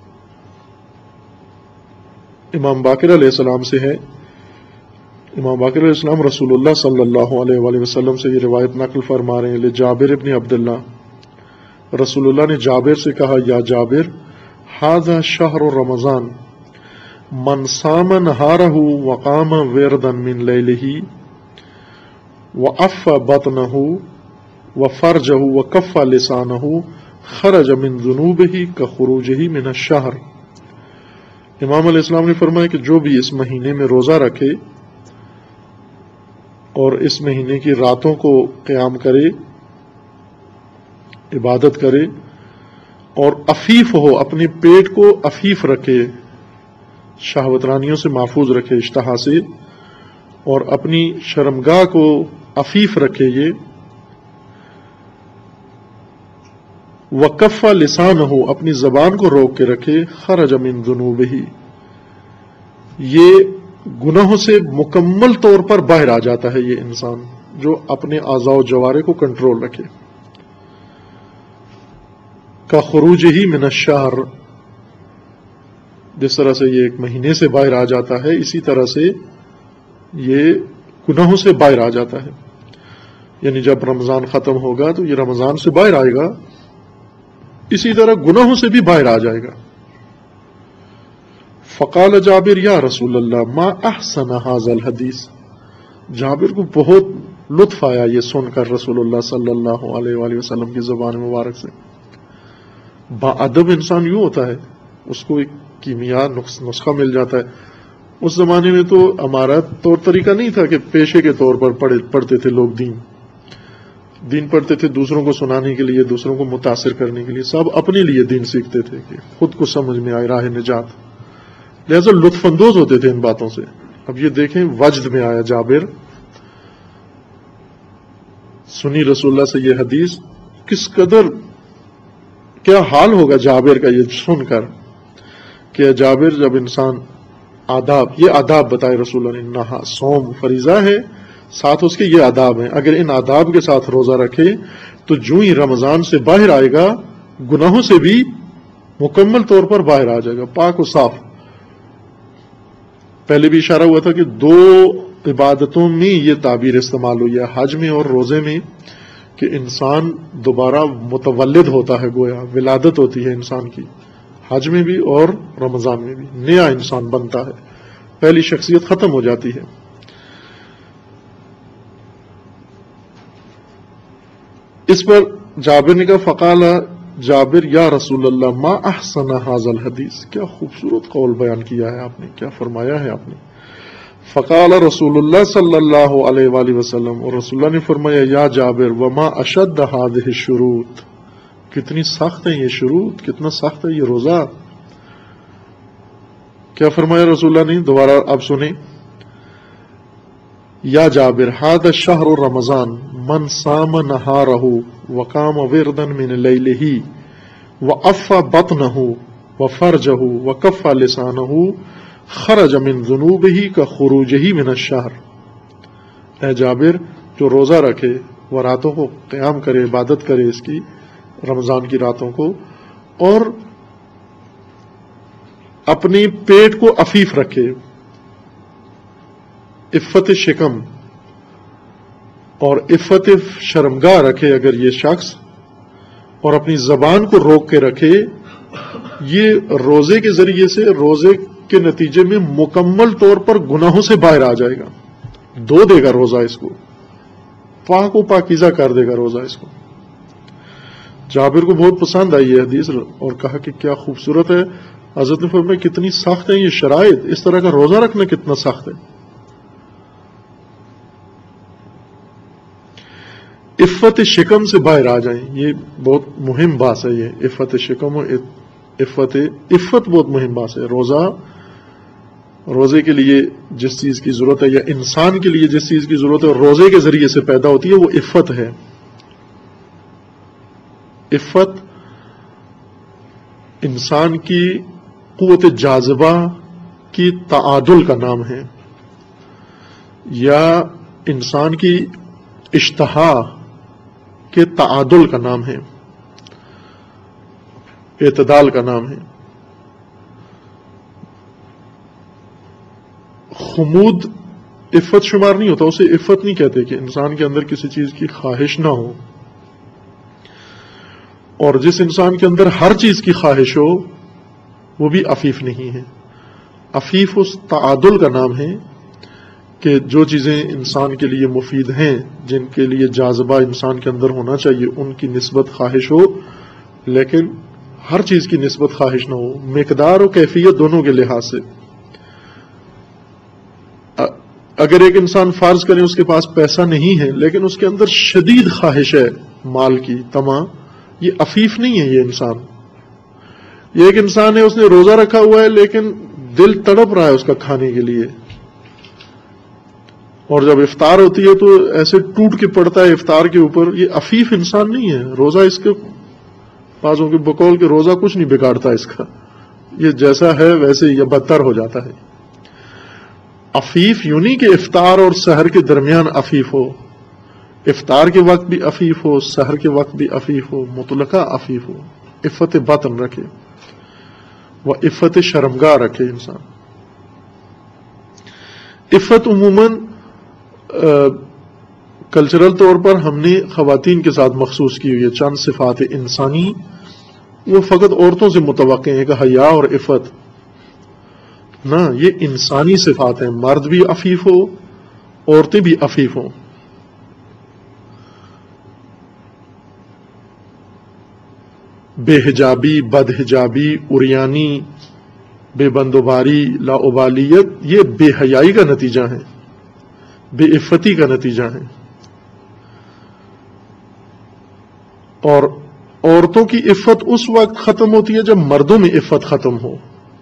امام باقر علیہ السلام سے ہے، امام باقر علیہ السلام رسول اللہ صلی اللہ علیہ وآلہ وسلم سے یہ روایت نقل فرما رہے ہیں، لجابر ابن عبداللہ، رسول اللہ نے جابر سے کہا، یا جابر، ھذا شہر رمضان، من صام نہارہ وقام وردا من لیلہ وعف بطنہ وفرجہ وکف لسانہ خرج من ذنوبہ کخروجہ من الشہر. امام علیہ السلام نے فرمایا کہ جو بھی اس مہینے میں روزہ رکھے اور اس مہینے کی راتوں کو قیام کرے، عبادت کرے، اور عفیف ہو، اپنے پیٹ کو عفیف رکھے، شہوت رانیوں سے محفوظ رکھے، اشتہا سے، اور اپنی شرمگاہ کو عفیف رکھے، یہ وکف لسانہ اپنی زبان کو روک کے رکھے خرج من ذنوبہ یہ گناہوں سے مکمل طور پر باہر آ جاتا ہے یہ انسان جو اپنے اعضاء و جوارح کو کنٹرول رکھے. کا خروج ہی من الشہر جس طرح سے یہ ایک مہینے سے باہر آ جاتا ہے اسی طرح سے یہ گناہوں سے باہر آ جاتا ہے. یعنی جب رمضان ختم ہوگا تو یہ رمضان سے باہر آئے گا اسی طرح گناہوں سے بھی باہر آ جائے گا. فقال جابر یا رسول اللہ ما احسن هذا الحدیث جابر کو بہت لطف آیا یہ سن کر رسول اللہ صلی اللہ علیہ وآلہ وسلم کی زبان مبارک سے. با ادب انسان یوں ہوتا ہے اس کو ایک کیمیا نسخہ مل جاتا ہے. اس زمانے میں تو ہمارا طور طریقہ نہیں تھا کہ پیشے کے طور پر پڑھتے تھے لوگ دین پڑھتے تھے دوسروں کو سنانے کے لیے دوسروں کو متاثر کرنے کے لیے. سب اپنے لیے دین سیکھتے تھے کہ خود کو سمجھ میں آئے راہ نجات لہذا لطف اندوز ہوتے تھے ان باتوں سے. اب یہ دیکھیں وجد میں آیا جابر سنی رسول اللہ سے یہ حدیث کس قدر کیا حال ہوگا جابر کا یہ سن کر کہ جابر جب انسان یہ آداب بتائے رسول اللہ نے نہا صوم فریضہ ہے ساتھ اس کے یہ آداب ہیں اگر ان آداب کے ساتھ روزہ رکھے تو جو ہی رمضان سے باہر آئے گا گناہوں سے بھی مکمل طور پر باہر آ جائے گا پاک و صاف. پہلے بھی اشارہ ہوا تھا کہ دو عبادتوں میں یہ تعبیر استعمال ہوئی ہے حج میں اور روزے میں کہ انسان دوبارہ متولد ہوتا ہے گویا ولادت ہوتی ہے انسان کی حج میں بھی اور رمضان میں بھی نیا انسان بنتا ہے پہلی شخصیت ختم ہو جاتی ہے. اس پر جابر نے کہا فقال جابر یا رسول اللہ ما احسن هذا الحدیث کیا خوبصورت قول بیان کیا ہے آپ نے کیا فرمایا ہے آپ نے. فقال رسول اللہ صلی اللہ علیہ وآلہ وسلم اور رسول اللہ نے فرمایا یا جابر وما اشد هذه الشروط کتنی سخت ہے یہ شروط کتنا سخت ہے یہ روزہ. کیا فرمایا رسول اللہ نے دوبارہ اب سنیں یا جابر هذا الشهر رمضان من صام نهاره وقام وردا من ليله وعفى بطنه وفرجه وكف لسانه خرج من ذنوبه كخروجه من الشهر. اے جابر جو روزہ رکھے وہ راتوں کو قیام کرے عبادت کرے اس کی رمضان کی راتوں کو اور اپنی پیٹ کو عفیف رکھے عفت شکم اور عفت شرمگاہ رکھے اگر یہ شخص اور اپنی زبان کو روک کے رکھے یہ روزے کے ذریعے سے روزے کے نتیجے میں مکمل طور پر گناہوں سے باہر آ جائے گا دھو دے گا روزہ اس کو پاک و پاکیزہ کر دے گا روزہ اس کو. جابر کو بہت پسند آئی یہ حدیث اور کہا کہ کیا خوبصورت ہے. حضرت نے فرمایا کتنی سخت ہے یہ شرائط اس طرح کا روزہ رکھنا کتنا سخت ہے. عفت شکم سے باہر آ جائیں یہ بہت مہم بات ہے یہ عفت شکم و عفت بہت مہم بات ہے. روزے کے لیے جس چیز کی ضرورت ہے یا انسان کے لیے جس چیز کی ضرورت ہے روزے کے ذریعے سے پیدا ہوتی ہے وہ عفت ہے. عفت انسان کی قوت جاذبہ کی تعادل کا نام ہے یا انسان کی اشتہا کے تعادل کا نام ہے اعتدال کا نام ہے. خمود عفت شمار نہیں ہوتا اسے عفت نہیں کہتے کہ انسان کے اندر کسی چیز کی خواہش نہ ہو اور جس انسان کے اندر ہر چیز کی خواہش ہو وہ بھی عفیف نہیں ہے. عفیف اس تعادل کا نام ہے کہ جو چیزیں انسان کے لیے مفید ہیں جن کے لیے جاذبہ انسان کے اندر ہونا چاہیے ان کی نسبت خواہش ہو لیکن ہر چیز کی نسبت خواہش نہ ہو مقدار و کیفیت دونوں کے لحاظ سے. اگر ایک انسان فرض کریں اس کے پاس پیسہ نہیں ہے لیکن اس کے اندر شدید خواہش ہے مال کی طمع یہ عفیف نہیں ہے یہ انسان. یہ ایک انسان ہے اس نے روزہ رکھا ہوا ہے لیکن دل تڑپ رہا ہے اس کا کھانے کے لیے اور جب افطار ہوتی ہے تو ایسے ٹوٹ کے پڑتا ہے افطار کے اوپر. یہ عفیف انسان نہیں ہے روزہ اس کے بعضوں کے بقول کہ روزہ کچھ نہیں بگاڑتا اس کا، یہ جیسا ہے ویسے یا بدتر ہو جاتا ہے۔ عفیف یوں نہیں کہ افطار اور سحر کے درمیان عفیف ہو، افطار کے وقت بھی عفیف ہو، سحر کے وقت بھی عفیف ہو، مطلقہ عفیف ہو، عفت باطن رکھے وہ عفت شرمگاہ رکھے انسان۔ عفت عموماً کلچرل طور پر ہم نے خواتین کے ساتھ مخصوص کی ہوئی ہے، چند صفات انسانی وہ فقط عورتوں سے متوقع ہیں کہ حیا اور عفت، نہ یہ انسانی صفات ہیں، مرد بھی عفیف ہو، عورتیں بھی عفیف ہوں۔ بے حجابی، بد حجابی، عریانی، بے بندوباری، لاابالیت یہ بے حیائی کا نتیجہ ہے، بے عفتی کا نتیجہ ہے۔ اور عورتوں کی عفت اس وقت ختم ہوتی ہے جب مردوں میں عفت ختم ہو،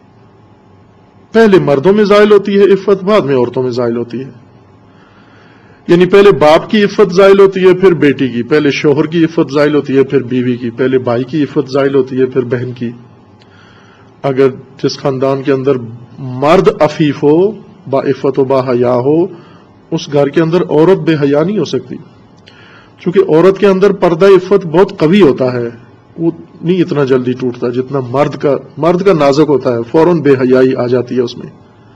پہلے مردوں میں زائل ہوتی ہے عفت، بعد میں عورتوں میں زائل ہوتی ہے۔ یعنی پہلے باپ کی عفت زائل ہوتی ہے پھر بیٹی کی، پہلے شوہر کی عفت زائل ہوتی ہے پھر بیوی کی، پہلے بھائی کی عفت زائل ہوتی ہے پھر بہن کی۔ اگر جس خاندان کے اندر مرد عفیف ہو، با عفت و با حیا ہو، اس گھر کے اندر عورت بے حیا نہیں ہو سکتی، چونکہ عورت کے اندر پردہ عفت بہت قوی ہوتا ہے، وہ نہیں اتنا جلدی ٹوٹتا جتنا مرد کا نازک ہوتا ہے، فوراً بے حیائی آ جاتی ہے اس میں۔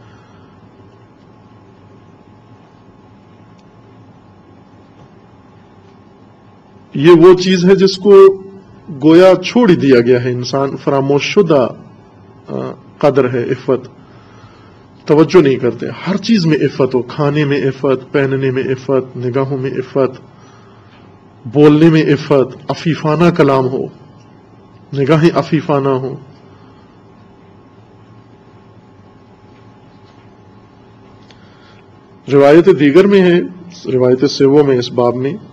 یہ وہ چیز ہے جس کو گویا چھوڑ ہی دیا گیا ہے، انسان فراموش شدہ قدر ہے عفت، توجہ نہیں کرتے۔ ہر چیز میں عفت ہو، کھانے میں عفت، پہننے میں عفت، نگاہوں میں عفت، بولنے میں عفت، عفیفانہ کلام ہو، نگاہیں عفیفانہ ہو۔ روایت دیگر میں ہے، روایت سیووں میں اس باب میں،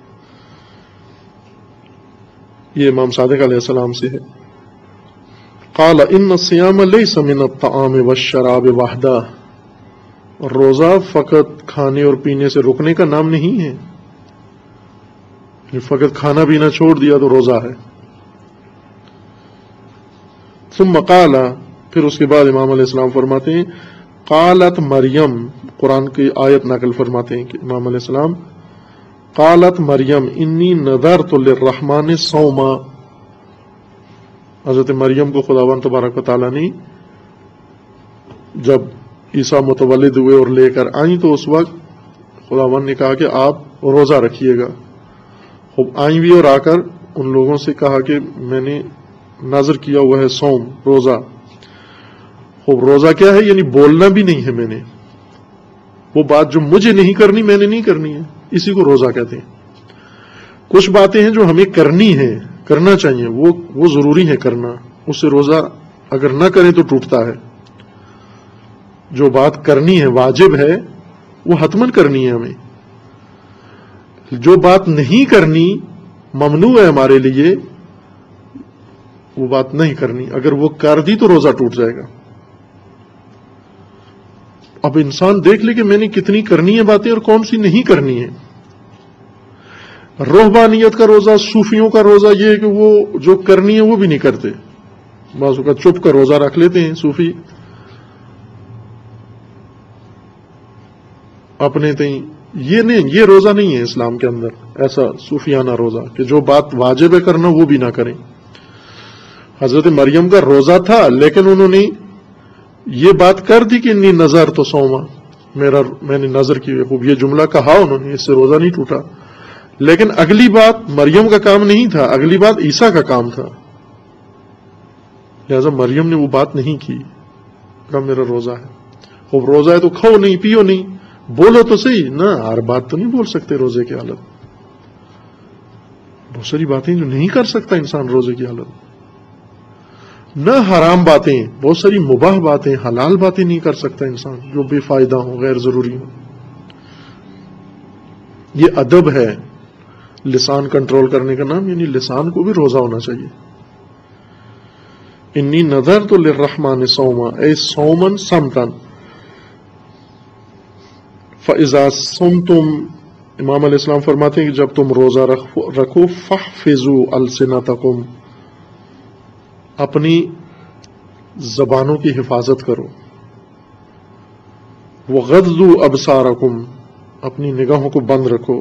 یہ امام صادق علیہ السلام سے ہے، قال ان الصیام لیس من الطعام والشراب وحدہ، روزہ فقط کھانے اور پینے سے رکنے کا نام نہیں ہے، فقط کھانا پینا چھوڑ دیا تو روزہ ہے۔ ثم قال، پھر اس کے بعد امام علیہ السلام فرماتے ہیں، قالت مریم، قرآن کی آیت نقل فرماتے ہیں کہ امام علیہ السلام، قالت مریم انی نذرت للرحمن صوما، حضرت مریم کو خداوند تبارک و تعالیٰ نے جب عیسیٰ متولد ہوئے اور لے کر آئیں تو اس وقت خداوند نے کہا کہ آپ روزہ رکھیے گا۔ خوب آئیں بھی اور آ کر ان لوگوں سے کہا کہ میں نے نظر کیا ہوا ہے صوم، روزہ۔ خوب روزہ کیا ہے؟ یعنی بولنا بھی نہیں ہے میں نے، وہ بات جو مجھے نہیں کرنی میں نے نہیں کرنی ہے، اسی کو روزہ کہتے ہیں۔ کچھ باتیں ہیں جو ہمیں کرنی ہے، کرنا چاہیے، وہ ضروری ہے کرنا، اس سے روزہ اگر نہ کریں تو ٹوٹتا ہے۔ جو بات کرنی ہے، واجب ہے، وہ حتماً کرنی ہے ہمیں۔ جو بات نہیں کرنی، ممنوع ہے ہمارے لیے، وہ بات نہیں کرنی، اگر وہ کر دی تو روزہ ٹوٹ جائے گا۔ اب انسان دیکھ لے کہ میں نے کتنی کرنی ہے باتیں اور کون سی نہیں کرنی ہے۔ روحانیت کا روزہ، صوفیوں کا روزہ یہ ہے کہ وہ جو کرنی ہے وہ بھی نہیں کرتے، بعض اوقات چپ کر روزہ رکھ لیتے ہیں صوفی اپنے تئیں، یہ نہیں، یہ روزہ نہیں ہے اسلام کے اندر، ایسا صوفیانہ روزہ کہ جو بات واجب ہے کرنا وہ بھی نہ کریں۔ حضرت مریم کا روزہ تھا لیکن انہوں نے یہ بات کر دی کہ انی نظر تو سوما، میں نے نظر کی، خوب یہ جملہ کہا انہوں نے، اس سے روزہ نہیں ٹوٹا۔ لیکن اگلی بات مریم کا کام نہیں تھا، اگلی بات عیسیٰ کا کام تھا، لہذا مریم نے وہ بات نہیں کی، کہا میرا روزہ ہے۔ خوب روزہ ہے تو کھاؤ نہیں، پیو نہیں، بولو تو صحیح نہ، ہر بات تو نہیں بول سکتے روزے کی حالت، بہت ساری باتیں جو نہیں کر سکتا انسان روزے کی حالت، نہ حرام باتیں، بہت ساری مباح باتیں، حلال باتیں نہیں کر سکتا انسان جو بے فائدہ ہوں، غیر ضروری ہوں۔ یہ ادب ہے لسان کنٹرول کرنے کا نام، یعنی لسان کو بھی روزہ ہونا چاہیے۔ انی نذرت للرحمن صوما، اے صومن صمتن، فاذا صمتم، امام علیہ السلام فرماتے ہیں کہ جب تم روزہ رکھو، فاحفظوا السنتکم، اپنی زبانوں کی حفاظت کرو. وغضوا ابصارکم، اپنی نگاہوں کو بند رکھو.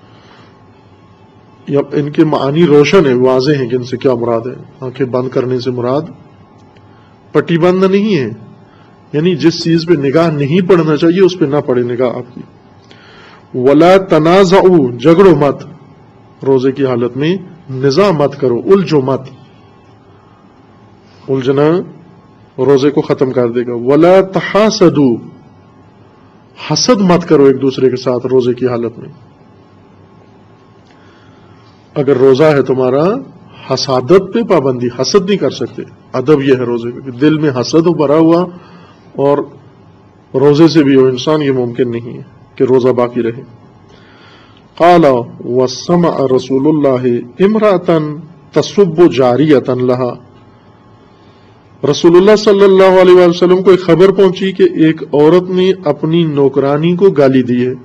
یا ان کے معنی روشن ہیں، واضح ہیں کہ ان سے کیا مراد ہے. آنکھیں بند کرنے سے مراد پٹی بند نہیں ہے، یعنی جس چیز پہ نگاہ نہیں پڑنا چاہیے اس پہ نہ پڑے نگاہ آپ کی. ولا تنازعوا، جھگڑو مت، روزے کی حالت میں نزاع مت کرو، الجھو مت. الجھنا روزے کو ختم کر دے گا. ولا تحاسدوا، حسد مت کرو ایک دوسرے کے ساتھ روزے کی حالت میں. اگر روزہ ہے تمہارا، حسادت پہ پابندی، حسد نہیں کر سکتے. ادب یہ ہے روزے کا، دل میں حسد ہو بھرا ہوا اور روزے سے بھی ہو انسان، یہ ممکن نہیں ہے کہ روزہ باقی رہے. قال وسمع رسول اللہ امرأة تسب جاریة لها، رسول اللہ صلی اللہ علیہ وآلہ وسلم کو ایک خبر پہنچی کہ ایک عورت نے اپنی نوکرانی کو گالی دی ہے،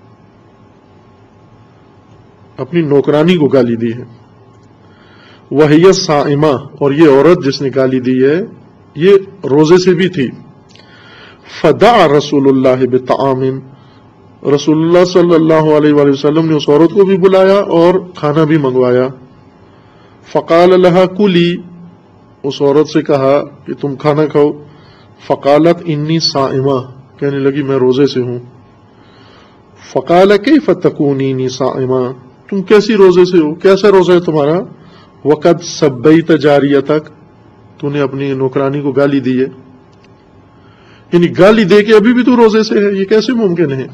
اپنی نوکرانی کو گالی دی ہے. وہی صائمہ، اور یہ عورت جس نے گالی دی ہے یہ روزے سے بھی تھی. فدعا رسول اللہ بطعام، رسول اللہ صلی اللہ علیہ وآلہ وسلم نے اس عورت کو بھی بلایا اور کھانا بھی منگوایا. فقال لها کلی، اس عورت سے کہا کہ تم کھانا کھاؤ. فقالت انی صائمہ، کہنے لگی میں روزے سے ہوں. فقال کیف تکونینی صائمہ، تم کیسی روزے سے ہو، کیسا روزہ ہے تمہارا. وقد سبیت جاریتک، تو نے اپنی نوکرانی کو گالی دی ہے، یعنی گالی دے کے ابھی بھی تو روزے سے ہے، یہ کیسے ممکن ہے.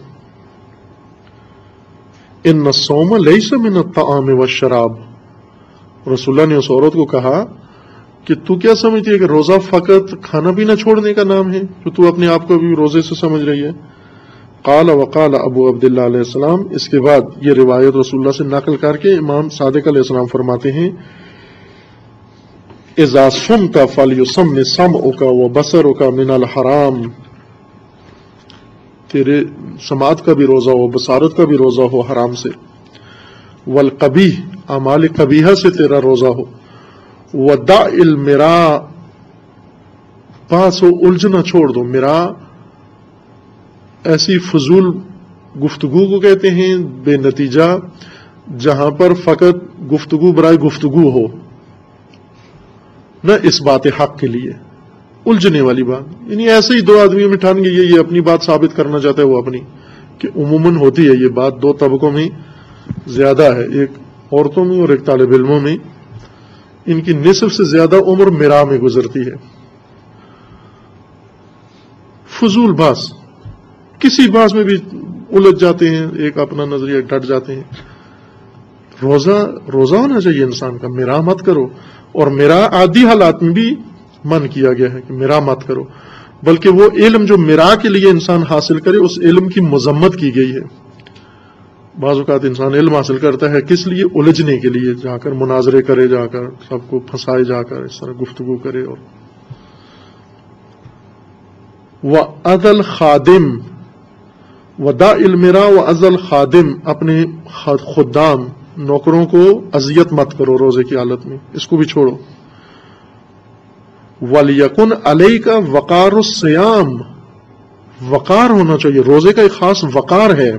ان الصوم لیس من الطعام والشراب، رسول اللہ نے اس عورت کو کہا کہ تو کیا سمجھتی ہے کہ روزہ فقط کھانا پینا چھوڑنے کا نام ہے جو تو اپنے آپ کو بھی روزے سے سمجھ رہی ہے. قال وقال ابو عبداللہ علیہ السلام، اس کے بعد یہ روایت رسول اللہ سے نقل کر کے امام صادق علیہ السلام فرماتے ہیں اذا صمت فلیصم سمعک وبصرک من الحرام، تیرے سماعت کا بھی روزہ ہو، بصارت کا بھی روزہ ہو حرام سے. والقبیح، اعمال قبیحہ سے تیرا روزہ ہو. ودع المراء، پاس ہو الجھنا چھوڑ دو. مراء ایسی فضول گفتگو کو کہتے ہیں بے نتیجہ، جہاں پر فقط گفتگو برائے گفتگو ہو، نہ اس بات حق کے لیے، الجھنے والی بات. یعنی ایسے ہی دو آدمیوں میں ٹھان گئی یہ اپنی بات ثابت کرنا چاہتا ہے وہ اپنی، کہ عموماً ہوتی ہے یہ بات دو طبقوں میں زیادہ ہے، ایک عورتوں میں اور ایک طالب علموں میں. ان کی نصف سے زیادہ عمر مرا میں گزرتی ہے. فضول باس، کسی باس میں بھی الجھ جاتے ہیں، ایک اپنا نظریہ ڈٹ جاتے ہیں. روزہ ہونا چاہیے انسان کا، مرا مت کرو. اور مرا عادی حالات میں بھی من کیا گیا ہے کہ مرا مت کرو، بلکہ وہ علم جو مرا کے لیے انسان حاصل کرے اس علم کی مذمت کی گئی ہے. بعض اوقات انسان علم حاصل کرتا ہے کس لیے؟ الجھنے کے لیے، جا کر مناظرے کرے، جا کر سب کو پھنسائے، جا کر اس طرح گفتگو کرے. اور وَأَذَى الْخَادِمِ، وَدَعِ الْمِرَا وَأَذَى الْخَادِمِ، اپنے خدام نوکروں کو اذیت مت کرو روزے کی حالت میں، اس کو بھی چھوڑو. وَلْيَكُنْ عَلَيْكَ وَقَارُ الصِّيَامِ، وقار ہونا چاہیے، روزے کا ایک خاص وقار ہے.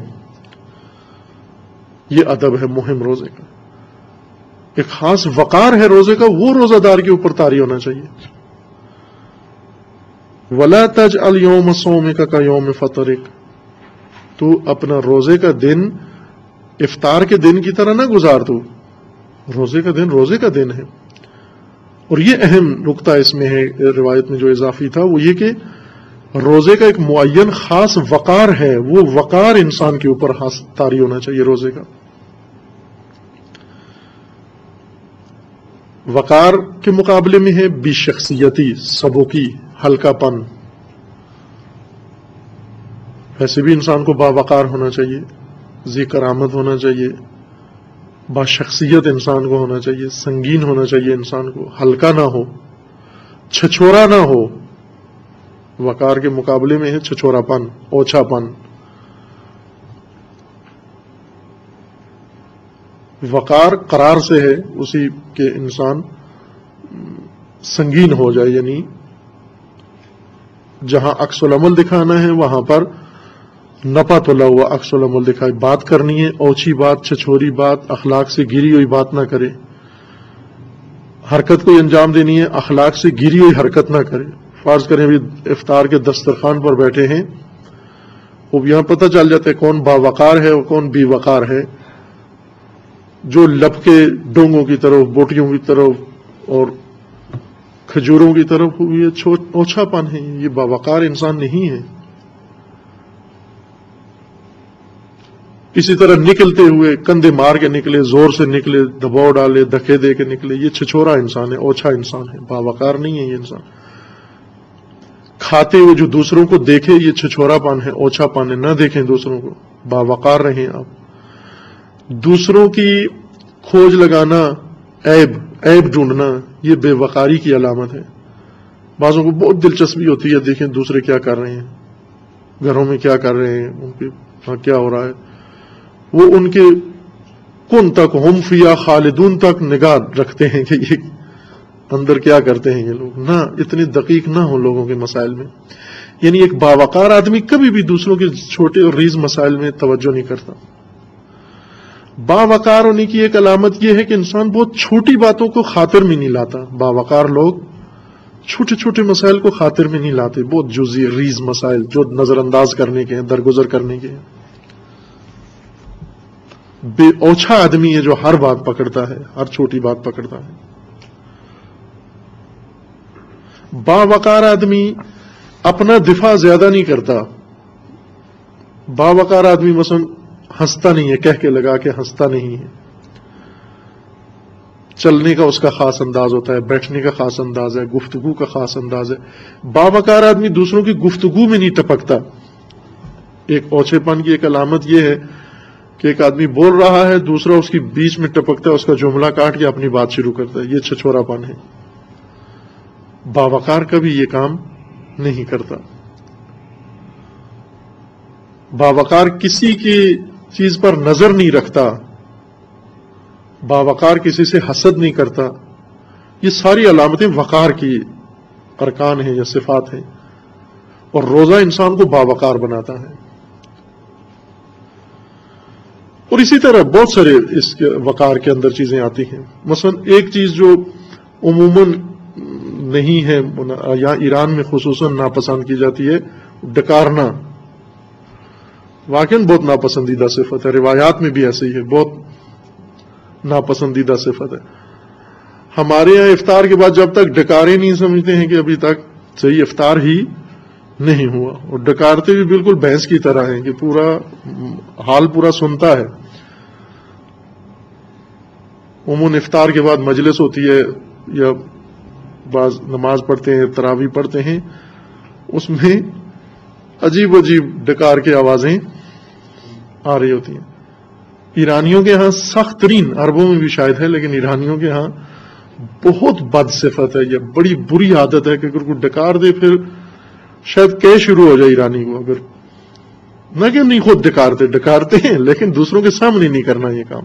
یہ ادب ہے مہم روزے کا، ایک خاص وقار ہے روزے کا، وہ روزہ دار کے اوپر طاری ہونا چاہیے. وَلَا تَجْعَلْ يَوْمَ صَوْمِكَ كَيَوْمِ فَطْرِكَ، تو اپنا روزے کا دن افطار کے دن کی طرح نہ گزار. تو روزے کا دن روزے کا دن ہے. اور یہ اہم نقطہ اس میں ہے، روایت میں جو اضافی تھا وہ یہ کہ روزے کا ایک معین خاص وقار ہے، وہ وقار انسان کے اوپر طاری ہونا چاہیے روزے کا. وقار کے مقابلے میں ہے بی شخصیتی، سبوکی، ہلکا پن. ویسے بھی انسان کو باوقار ہونا چاہیے، ذی کرامت ہونا چاہیے، باشخصیت انسان کو ہونا چاہیے، سنگین ہونا چاہیے انسان کو، ہلکا نہ ہو، چھچورا نہ ہو. وقار کے مقابلے میں ہے چھچورا پن، اوچھا پن. وقار قرار سے ہے، اسی کے انسان سنگین ہو جائے، یعنی جہاں عکس العمل دکھانا ہے وہاں پر نپا تلا ہوا عکس العمل دکھائے. بات کرنی ہے اوچھی بات، چھچوری بات، اخلاق سے گری ہوئی بات نہ کرے. حرکت کو انجام دینی ہے، اخلاق سے گری ہوئی حرکت نہ کرے. فرض کریں ابھی افطار کے دسترخوان پر بیٹھے ہیں، اب یہاں پتہ چل جاتا ہے کون باوقار ہے اور کون بے وقار ہے. جو لب کے ڈونگوں کی طرف، بوٹیوں کی طرف اور کھجوروں کی طرف یہ اوچھا پن ہے، یہ باوقار انسان نہیں ہے. اسی طرح نکلتے ہوئے کندھے مار کے نکلے، زور سے نکلے، دباؤ ڈالے، دھکے دے کے نکلے، یہ چھچورا انسان ہے، اوچھا انسان ہے، باوقار نہیں ہے یہ انسان. کھاتے ہوئے جو دوسروں کو دیکھے یہ چھچورا پن ہے، اوچھا پن ہے. نہ دیکھیں دوسروں کو، باوقار رہیں آپ. دوسروں کی کھوج لگانا، عیب ڈھونڈنا، یہ بے وقاری کی علامت ہے. بعضوں کو بہت دلچسپی ہوتی ہے دیکھیں دوسرے کیا کر رہے ہیں، گھروں میں کیا کر رہے ہیں، ان کے ہاں کیا ہو رہا ہے. وہ ان کے کن تک، ہم فیا خالدون تک نگاہ رکھتے ہیں کہ یہ اندر کیا کرتے ہیں یہ لوگ. نہ اتنی دقیق نہ ہو لوگوں کے مسائل میں. یعنی ایک باوقار آدمی کبھی بھی دوسروں کے چھوٹے اور ریز مسائل میں توجہ نہیں کرتا. باوقار ہونے کی ایک علامت یہ ہے کہ انسان بہت چھوٹی باتوں کو خاطر میں نہیں لاتا. باوقار لوگ چھوٹے چھوٹے مسائل کو خاطر میں نہیں لاتے، بہت جزئی ریز مسائل جو نظر انداز کرنے کے ہیں، درگزر کرنے کے ہیں. بے اوچھا آدمی ہے جو ہر بات پکڑتا ہے، ہر چھوٹی بات پکڑتا ہے. باوقار آدمی اپنا دفاع زیادہ نہیں کرتا. باوقار آدمی مثلا ہنستا نہیں ہے، کہہ کے لگا کے ہنستا نہیں ہے. چلنے کا اس کا خاص انداز ہوتا ہے، بیٹھنے کا خاص انداز ہے، گفتگو کا خاص انداز ہے. باوقار آدمی دوسروں کی گفتگو میں نہیں ٹپکتا. ایک اوچھے پن کی ایک علامت یہ ہے کہ ایک آدمی بول رہا ہے، دوسرا اس کی بیچ میں ٹپکتا ہے، اس کا جملہ کاٹ کے اپنی بات شروع کرتا ہے. یہ چھچورا پن ہے. باوقار کبھی یہ کام نہیں کرتا. باوقار کسی کی چیز پر نظر نہیں رکھتا. باوقار کسی سے حسد نہیں کرتا. یہ ساری علامتیں وقار کی ارکان ہیں یا صفات ہیں، اور روزہ انسان کو باوقار بناتا ہے. اور اسی طرح بہت سارے اس کے وقار کے اندر چیزیں آتی ہیں. مثلا ایک چیز جو عموماً نہیں ہے یا ایران میں خصوصاً ناپسند کی جاتی ہے، ڈکارنا. واقعاً بہت ناپسندیدہ صفت ہے، روایات میں بھی ایسے ہی ہے، بہت ناپسندیدہ صفت ہے. ہمارے یہاں افطار کے بعد جب تک ڈکارے نہیں سمجھتے ہیں کہ ابھی تک صحیح افطار ہی نہیں ہوا. اور ڈکارتے بھی بالکل بھینس کی طرح ہیں کہ پورا حال پورا سنتا ہے. عموماً افطار کے بعد مجلس ہوتی ہے یا بعض نماز پڑھتے ہیں، تراویح پڑھتے ہیں، اس میں عجیب عجیب ڈکار کی آوازیں آ رہی ہوتی ہیں. ایرانیوں کے ہاں سخت ترین، عربوں میں بھی شاید ہے لیکن ایرانیوں کے ہاں بہت بد صفت ہے، یہ بڑی بری عادت ہے کہ اگر کوئی ڈکار دے پھر شاید کہ شروع ہو جائے ایرانی کو. اگر نہ کہ نہیں خود ڈکارتے ہیں لیکن دوسروں کے سامنے نہیں کرنا یہ کام.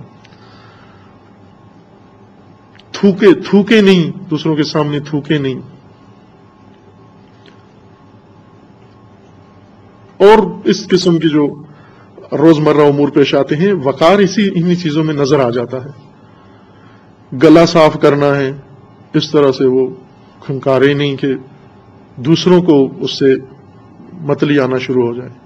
تھوکے نہیں، دوسروں کے سامنے تھوکے نہیں. اور اس قسم کی جو روزمرہ امور پیش آتے ہیں، وقار انہی چیزوں میں نظر آ جاتا ہے. گلا صاف کرنا ہے، اس طرح سے وہ کھنکارے نہیں کہ دوسروں کو اس سے متلی آنا شروع ہو جائے،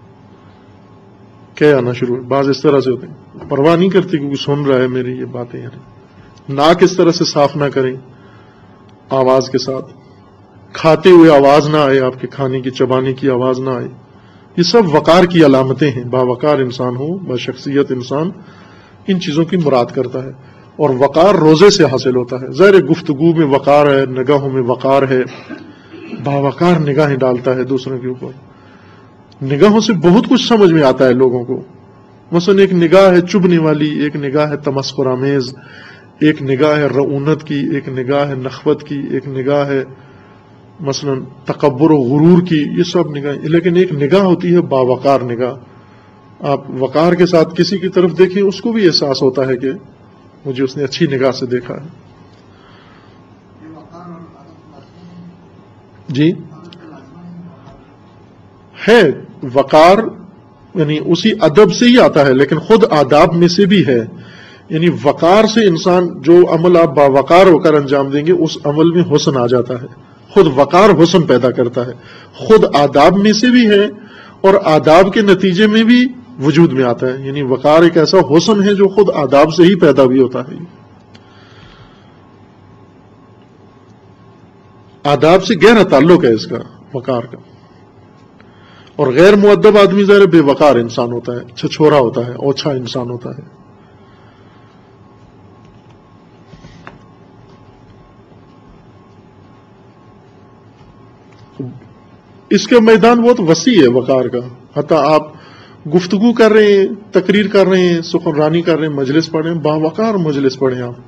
کہ آنا شروع ہو. بعض اس طرح سے ہوتے ہیں، پرواہ نہیں کرتی کیونکہ سن رہا ہے میری یہ باتیں. یعنی ناک اس طرح سے صاف نہ کریں آواز کے ساتھ. کھاتے ہوئے آواز نہ آئے، آپ کے کھانے کی چبانے کی آواز نہ آئے. یہ سب وقار کی علامتیں ہیں. باوقار انسان ہو، بشخصیت انسان ان چیزوں کی مراد کرتا ہے. اور وقار روزے سے حاصل ہوتا ہے. ظاہر گفتگو میں وقار ہے، نگاہوں میں وقار ہے. باوقار نگاہیں ڈالتا ہے دوسروں کے اوپر. نگاہوں سے بہت کچھ سمجھ میں آتا ہے لوگوں کو. مثلا ایک نگاہ ہے چبھنے والی، ایک نگاہ ہے تمسخر آمیز، ایک نگاہ ہے رعونت کی، ایک نگاہ ہے نخوت کی، ایک نگاہ ہے مثلا تکبر و غرور کی. یہ سب نگاہیں. لیکن ایک نگاہ ہوتی ہے باوقار نگاہ. آپ وقار کے ساتھ کسی کی طرف دیکھیں، اس کو بھی احساس ہوتا ہے کہ مجھے اس نے اچھی نگاہ سے دیکھا ہے. جی ہے وقار، یعنی اسی ادب سے ہی آتا ہے، لیکن خود آداب میں سے بھی ہے. یعنی وقار سے انسان جو عمل آپ باوقار ہو کر انجام دیں گے اس عمل میں حسن آ جاتا ہے. خود وقار حسن پیدا کرتا ہے، خود آداب میں سے بھی ہے اور آداب کے نتیجے میں بھی وجود میں آتا ہے. یعنی وقار ایک ایسا حسن ہے جو خود آداب سے ہی پیدا بھی ہوتا ہے. آداب سے گہرا تعلق ہے اس کا، وقار کا. اور غیر مؤدب آدمی ظاہر بے وقار انسان ہوتا ہے، چھچھورا ہوتا ہے، اوچھا انسان ہوتا ہے. اس کے میدان بہت وسیع ہے وقار کا. حتیٰ آپ گفتگو کر رہے ہیں، تقریر کر رہے ہیں، سخنرانی کر رہے ہیں، مجلس پڑھ رہے ہیں، باوقار مجلس پڑھیں آپ،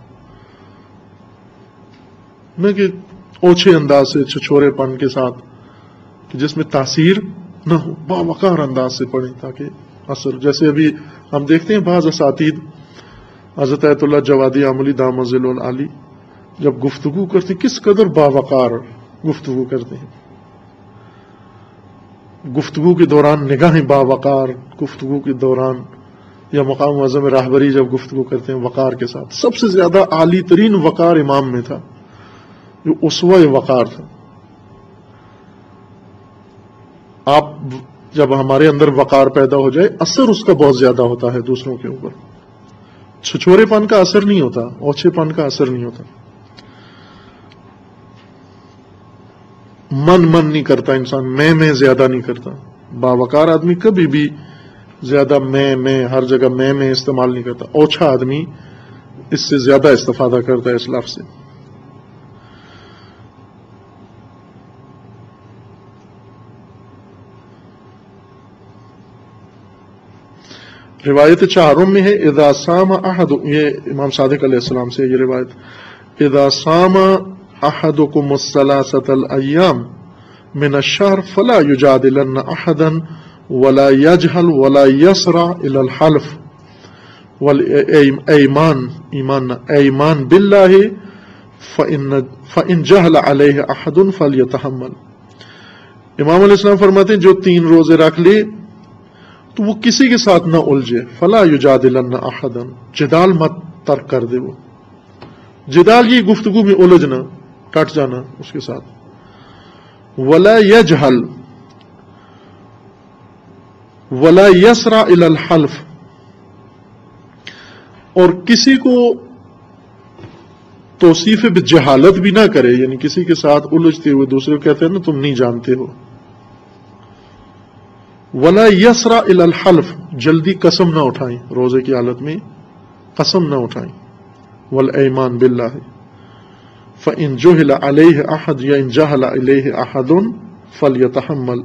نہ کہ اوچھے انداز سے، چھچھورے پن کے ساتھ جس میں تاثیر نہ ہو. باوقار انداز سے پڑھیں تاکہ اثر. جیسے ابھی ہم دیکھتے ہیں بعض اساتید حضرت آیت اللہ جوادی عاملی دامت ذل العالی جب گفتگو کرتے ہیں کس قدر باوقار گفتگو کرتے ہیں. گفتگو کے دوران نگاہیں باوقار، گفتگو کے دوران یا مقام معظم راہبری جب گفتگو کرتے ہیں وقار کے ساتھ. سب سے زیادہ عالی ترین وقار امام میں تھا جو اسوہ وقار تھا. آپ جب ہمارے اندر وقار پیدا ہو جائے اثر اس کا بہت زیادہ ہوتا ہے دوسروں کے اوپر. چھچھورے پن کا اثر نہیں ہوتا، اوچھے پن کا اثر نہیں ہوتا. من نہیں کرتا انسان، میں زیادہ نہیں کرتا. باوقار آدمی کبھی بھی زیادہ میں ہر جگہ میں استعمال نہیں کرتا. اوچھا آدمی اس سے زیادہ استفادہ کرتا ہے اس لفظ سے. روایت چہارم میں ہے اذا صام احد، یہ امام صادق علیہ السلام سے یہ روایت، اذا صام احدكم الثلاثه الايام من الشهر فلا يجادلن احدا ولا يجهل ولا يسرع الى الحلف والايمان بالله فان جهل عليه احد فليتحمل. امام علیہ السلام فرماتے ہیں جو 3 روزے رکھ لے تو وہ کسی کے ساتھ نہ الجھے. فلا یجادلن احدا، جدال مت ترک کر دے. وہ جدال یہ گفتگو میں الجھنا، کٹ جانا اس کے ساتھ. ولا یجہل ولا یسرع الی الحلف، اور کسی کو توصیف بجہالت بھی نہ کرے، یعنی کسی کے ساتھ الجھتے ہوئے دوسرے کو کہتے ہیں نا تم نہیں جانتے ہو. ولا یسرع الی الحلف، جلدی قسم نہ اٹھائیں، روزے کی حالت میں قسم نہ اٹھائیں. والایمان باللہ فإن جهل عليه أحد یا إن جهل عليه أحد فليتحمل.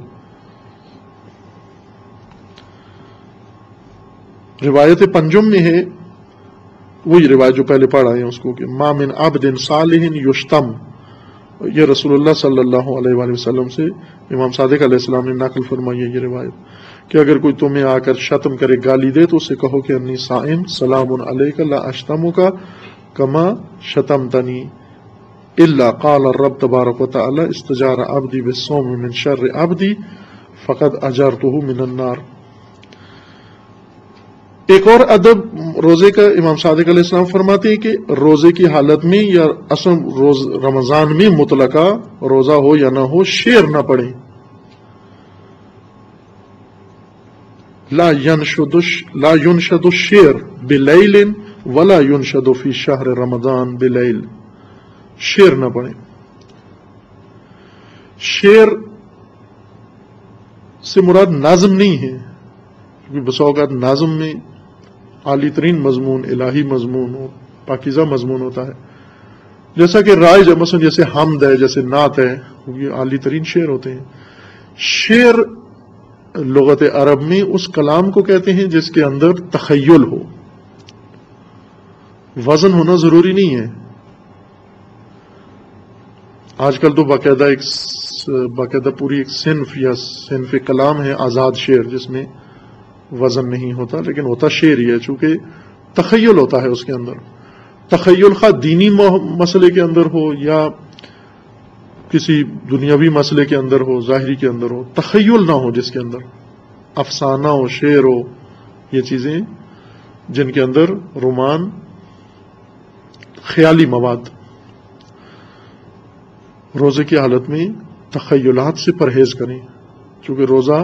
روایت پنجم میں ہے، وہی روایت جو پہلے پڑھا ہے اس کو، کہ ما من عبد صالح یشتم، یہ رسول اللہ صلی اللہ علیہ وآلہ وسلم سے امام صادق علیہ السلام نے نقل فرمائی ہے یہ روایت، کہ اگر کوئی تمہیں آ کر شتم کرے، گالی دے، تو اسے کہو کہ انی صائم، سلام علیک لا اشتمک کما شتمتنی، الا قال الرب تبارک وتعالی استجار عبدی بالصوم من شر عبدی فقد اجرته من النار. ایک اور ادب روزے کا امام صادق علیہ السلام فرماتے ہیں کہ روزے کی حالت میں یا اصل رمضان میں مطلقہ روزہ ہو یا نہ ہو شعر نہ پڑھیں. لا ينشد الشعر بلیل ولا ينشد فی شہر رمضان بلیل، شعر نہ پڑھیں. شعر سے مراد نظم نہیں ہے، کیونکہ بسا اوقات نظم میں عالی ترین مضمون، الہی مضمون اور پاکیزہ مضمون ہوتا ہے، جیسا کہ رائج مثلا جیسے حمد ہے، جیسے نعت ہے، یہ عالی ترین شعر ہوتے ہیں. شعر لغت عرب میں اس کلام کو کہتے ہیں جس کے اندر تخیل ہو، وزن ہونا ضروری نہیں ہے. آج کل تو باقاعدہ پوری ایک صنف یا صنف کلام ہے آزاد شعر، جس میں وزن نہیں ہوتا لیکن ہوتا شعر ہی ہے، چونکہ تخیل ہوتا ہے اس کے اندر. تخیل خواہ دینی مسئلے کے اندر ہو یا کسی دنیاوی مسئلے کے اندر ہو، ظاہری کے اندر ہو، تخیل نہ ہو جس کے اندر، افسانہ ہو، شعر ہو، یہ چیزیں جن کے اندر رومان، خیالی مواد. روزے کی حالت میں تخیلات سے پرہیز کریں، چونکہ روزہ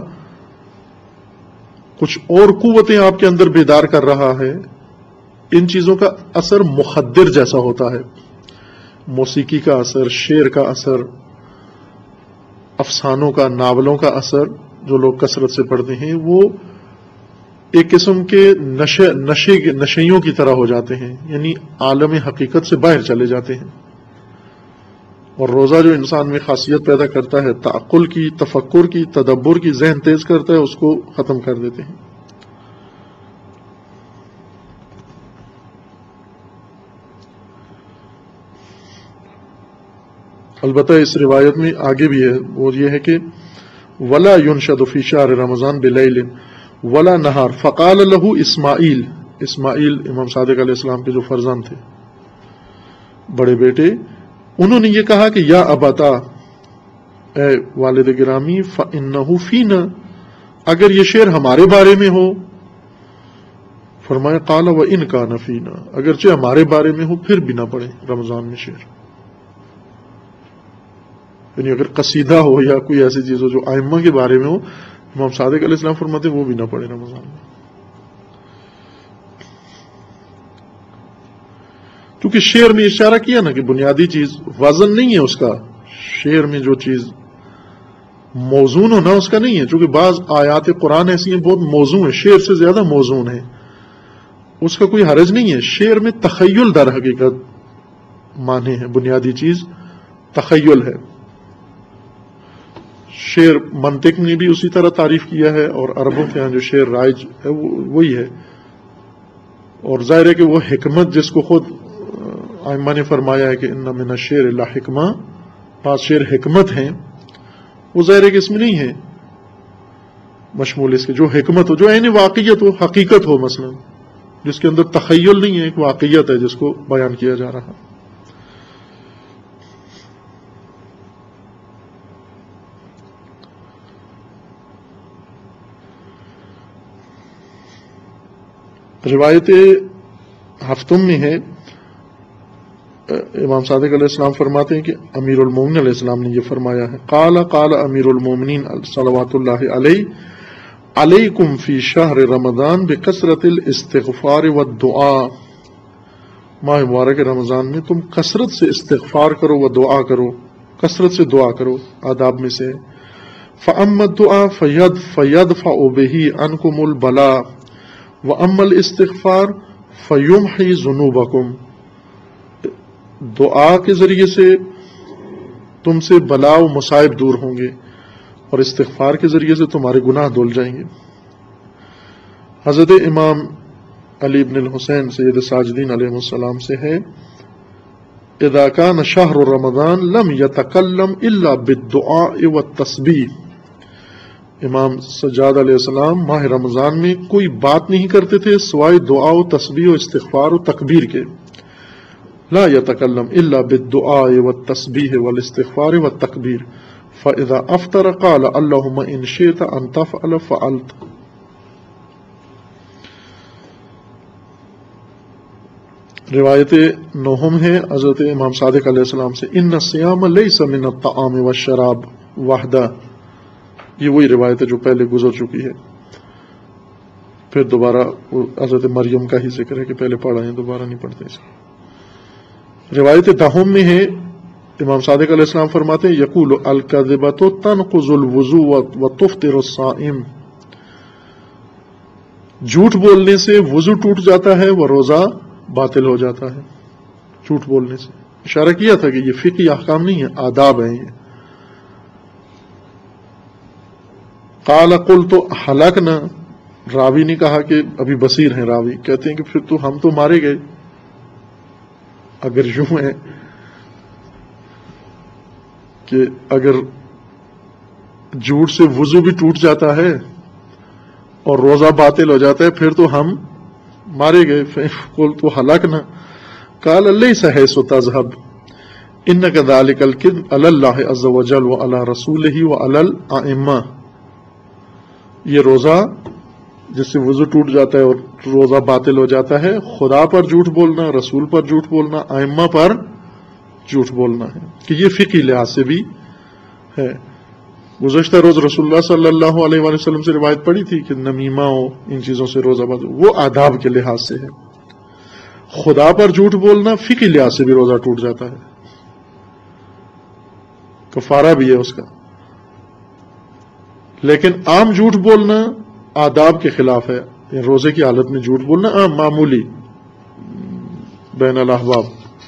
کچھ اور قوتیں آپ کے اندر بیدار کر رہا ہے. ان چیزوں کا اثر مخدر جیسا ہوتا ہے، موسیقی کا اثر، شعر کا اثر، افسانوں کا، ناولوں کا اثر جو لوگ کثرت سے پڑھتے ہیں، وہ ایک قسم کے نشیوں کی طرح ہو جاتے ہیں، یعنی عالم حقیقت سے باہر چلے جاتے ہیں. اور روزہ جو انسان میں خاصیت پیدا کرتا ہے، تعقل کی، تفکر کی، تدبر کی، ذہن تیز کرتا ہے، اس کو ختم کر دیتے ہیں. البتہ اس روایت میں آگے بھی ہے، وہ یہ ہے کہ ولا ينشد فی شہر رمضان بلیل ولا نہار فقال له اسماعیل، اسماعیل امام صادق علیہ السلام کے جو فرزند تھے، بڑے بیٹے، انہوں نے یہ کہا کہ یا ابتا، اے والد گرامی، فإنہ فینا، اگر یہ شعر ہمارے بارے میں ہو. فرمایا قال وإن کان فینا، اگرچہ ہمارے بارے میں ہو پھر بھی نہ پڑھیں رمضان میں شعر. یعنی اگر قصیدہ ہو یا کوئی ایسی چیز ہو جو ائمہ کے بارے میں ہو، امام صادق علیہ السلام فرماتے ہیں وہ بھی نہ پڑھیں رمضان میں. کیونکہ شعر میں اشارہ کیا نا کہ بنیادی چیز وزن نہیں ہے اس کا، شعر میں جو چیز موزون ہونا اس کا نہیں ہے. چونکہ بعض آیات قرآن ایسی ہیں بہت موزون ہیں، شعر سے زیادہ موزون ہیں، اس کا کوئی حرج نہیں ہے. شعر میں تخیل در حقیقت معنی ہے، بنیادی چیز تخیل ہے. شعر منطق نے بھی اسی طرح تعریف کیا ہے، اور عربوں کے ہاں جو شعر رائج ہے وہی ہے. اور ظاہر ہے کہ وہ حکمت جس کو خود ائمہ نے فرمایا ہے کہ ان من الشعر لحکمہ، بعض شعر حکمت ہیں، وہ ظاہر ہے کہ اس میں نہیں ہے مشمول اس کے، جو حکمت ہو، جو عین واقعیت ہو، حقیقت ہو، مثلا جس کے اندر تخیل نہیں ہے، ایک واقعیت ہے جس کو بیان کیا جا رہا. روایت ہفتم میں ہے، امام صادق علیہ السلام فرماتے ہیں کہ امیر المومنین علیہ السلام نے یہ فرمایا ہے، قال امیر المومنین صلوات اللہ علیہ علیکم فی شہر رمضان بکثرت الاستغفار والدعاء، ماہ مبارک رمضان میں تم کثرت سے استغفار کرو و دعا کرو، کثرت سے دعا کرو. آداب میں سے فَأَمَّا الدُّعَاء فَيَدْفَعُ بِهِ عَنْكُمُ الْبَلَاءَ وَأَمَّا الْإِسْتِغْفَارُ فَيُمْحِي ذُنُوبَكُمْ، دعا کے ذریعے سے تم سے بلا و مصائب دور ہوں گے، اور استغفار کے ذریعے سے تمہارے گناہ دھل جائیں گے. حضرت امام علی بن الحسین سید ساجدین علیہ السلام سے ہے، اذا کان شہر رمضان لم یتکلم الا بالدعاء والتسبیح، امام سجاد علیہ السلام ماہ رمضان میں کوئی بات نہیں کرتے تھے سوائے دعا و تسبیح و استغفار و تکبیر کے. لا یتکلم الا بالدعاء والتسبیح والاستغفار والتکبیر، فاذا افطر قال اللہم ان شئت ان تفعل فعلت. روایت نوہم ہے حضرت امام صادق علیہ السلام سے، ان الصیام لیس من الطعام والشراب وحدہ، یہ وہی روایت ہے جو پہلے گزر چکی ہے. پھر دوبارہ حضرت مریم کا ہی ذکر ہے کہ پہلے پڑھا ہے، دوبارہ نہیں پڑھتے اسے. روایت دہم میں ہے، امام صادق علیہ السلام فرماتے ہیں یقول الکذبۃ تنقض الوضوء وتفطر الصائم، جھوٹ بولنے سے وضو ٹوٹ جاتا ہے، وہ روزہ باطل ہو جاتا ہے. جھوٹ بولنے سے اشارہ کیا تھا کہ یہ فقہی احکام نہیں ہے، آداب ہیں یہ. قال قلت ہلاکنا، راوی نے کہا کہ ابھی بصیر ہیں راوی، کہتے ہیں کہ پھر تو ہم تو مارے گئے اگر یوں ہے کہ اگر جھوٹ سے وضو بھی ٹوٹ جاتا ہے اور روزہ باطل ہو جاتا ہے پھر تو ہم مارے گئے. قلت ہلاکنا قال لیس حیث تذهب، إنك ذلك الكذب على الله عز وجل وعلى رسوله وعلى الأئمة. یہ روزہ جس سے وضو ٹوٹ جاتا ہے اور روزہ باطل ہو جاتا ہے، خدا پر جھوٹ بولنا، رسول پر جھوٹ بولنا، ائمہ پر جھوٹ بولنا ہے، کہ یہ فقہی لحاظ سے بھی ہے۔ گزشتہ روز رسول اللہ صلی اللہ علیہ وآلہ وسلم سے روایت پڑی تھی کہ نمیمہ ہو، ان چیزوں سے روزہ باطل، وہ آداب کے لحاظ سے ہے۔ خدا پر جھوٹ بولنا فقہی لحاظ سے بھی روزہ ٹوٹ جاتا ہے، کفارہ بھی ہے اس کا، لیکن عام جھوٹ بولنا آداب کے خلاف ہے۔ روزے کی حالت میں جھوٹ بولنا عام معمولی بین الاحباب۔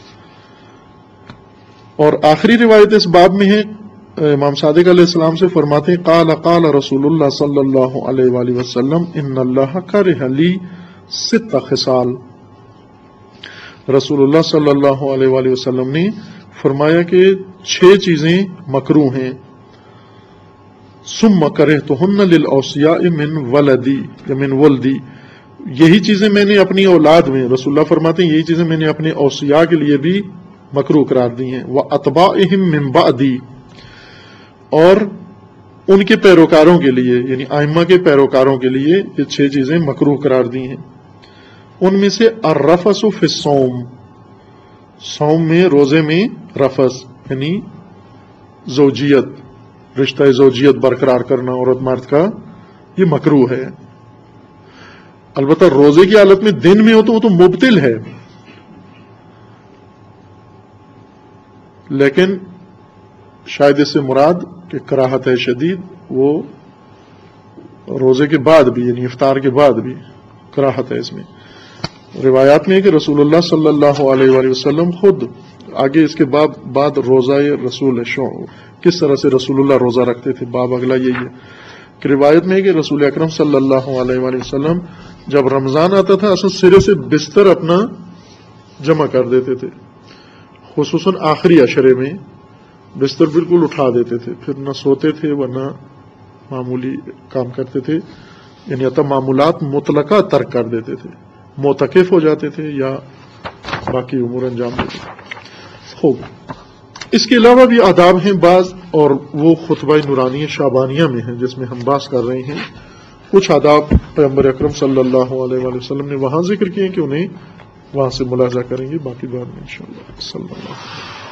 اور آخری روایت اس باب میں ہے، امام صادق علیہ السلام سے فرماتے ہیں قال قال رسول اللہ صلی اللہ علیہ وآلہ وسلم ان اللہ کرہ لی 6 خصال۔ رسول اللہ صلی اللہ علیہ وآلہ وسلم نے فرمایا کہ 6 چیزیں مکروہ ہیں، ثم کرہتہن للأوصیاء من ولدی یا من ولدی، یہی چیزیں میں نے اپنی اولاد میں، رسول اللہ فرماتے ہیں یہی چیزیں میں نے اپنے اوصیاء کے لیے بھی مکروہ قرار دی ہیں، وَأَتْبَاعِهِمْ مِنْ بَعْدِي، اور ان کے پیروکاروں کے لیے یعنی ائمہ کے پیروکاروں کے لیے یہ 6 چیزیں مکروہ قرار دی ہیں۔ ان میں سے الرفث فی الصوم، صوم میں روزے میں رفث یعنی زوجیت، رشتہ زوجیت برقرار کرنا عورت مرد کا، یہ مکروہ ہے۔ البتہ روزے کی حالت میں دن میں ہو تو وہ تو مبطل ہے، لیکن شاید اس سے مراد کہ کراہت ہے شدید، وہ روزے کے بعد بھی یعنی افطار کے بعد بھی کراہت ہے اس میں۔ روایات میں ہے کہ رسول اللہ صلی اللہ علیہ وآلہ وسلم خود آگے اس کے بعد روزہ رسول کس طرح سے رسول اللہ روزہ رکھتے تھے، باب اگلا یہی ہے کہ روایت میں ہے کہ رسول اکرم صلی اللہ علیہ وآلہ وسلم جب رمضان آتا تھا اصل سرے سے بستر اپنا جمع کر دیتے تھے، خصوصاً آخری عشرے میں بستر بالکل اٹھا دیتے تھے، پھر نہ سوتے تھے ورنہ معمولی کام کرتے تھے، یعنی حتی معمولات مطلقہ ترک کر دیتے تھے، معتکف ہو جاتے تھے یا باقی امور انجام دیتے تھے۔ خوب، اس کے علاوہ بھی آداب ہیں بعض، اور وہ خطبہ نورانی شعبانیہ میں ہیں جس میں ہم بحث کر رہے ہیں۔ کچھ آداب پیغمبر اکرم صلی اللہ علیہ وآلہ وسلم نے وہاں ذکر کیے کہ انہیں وہاں سے ملاحظہ کریں گے، باقی بعد میں انشاءاللہ۔ صلی اللہ علیہ وسلم۔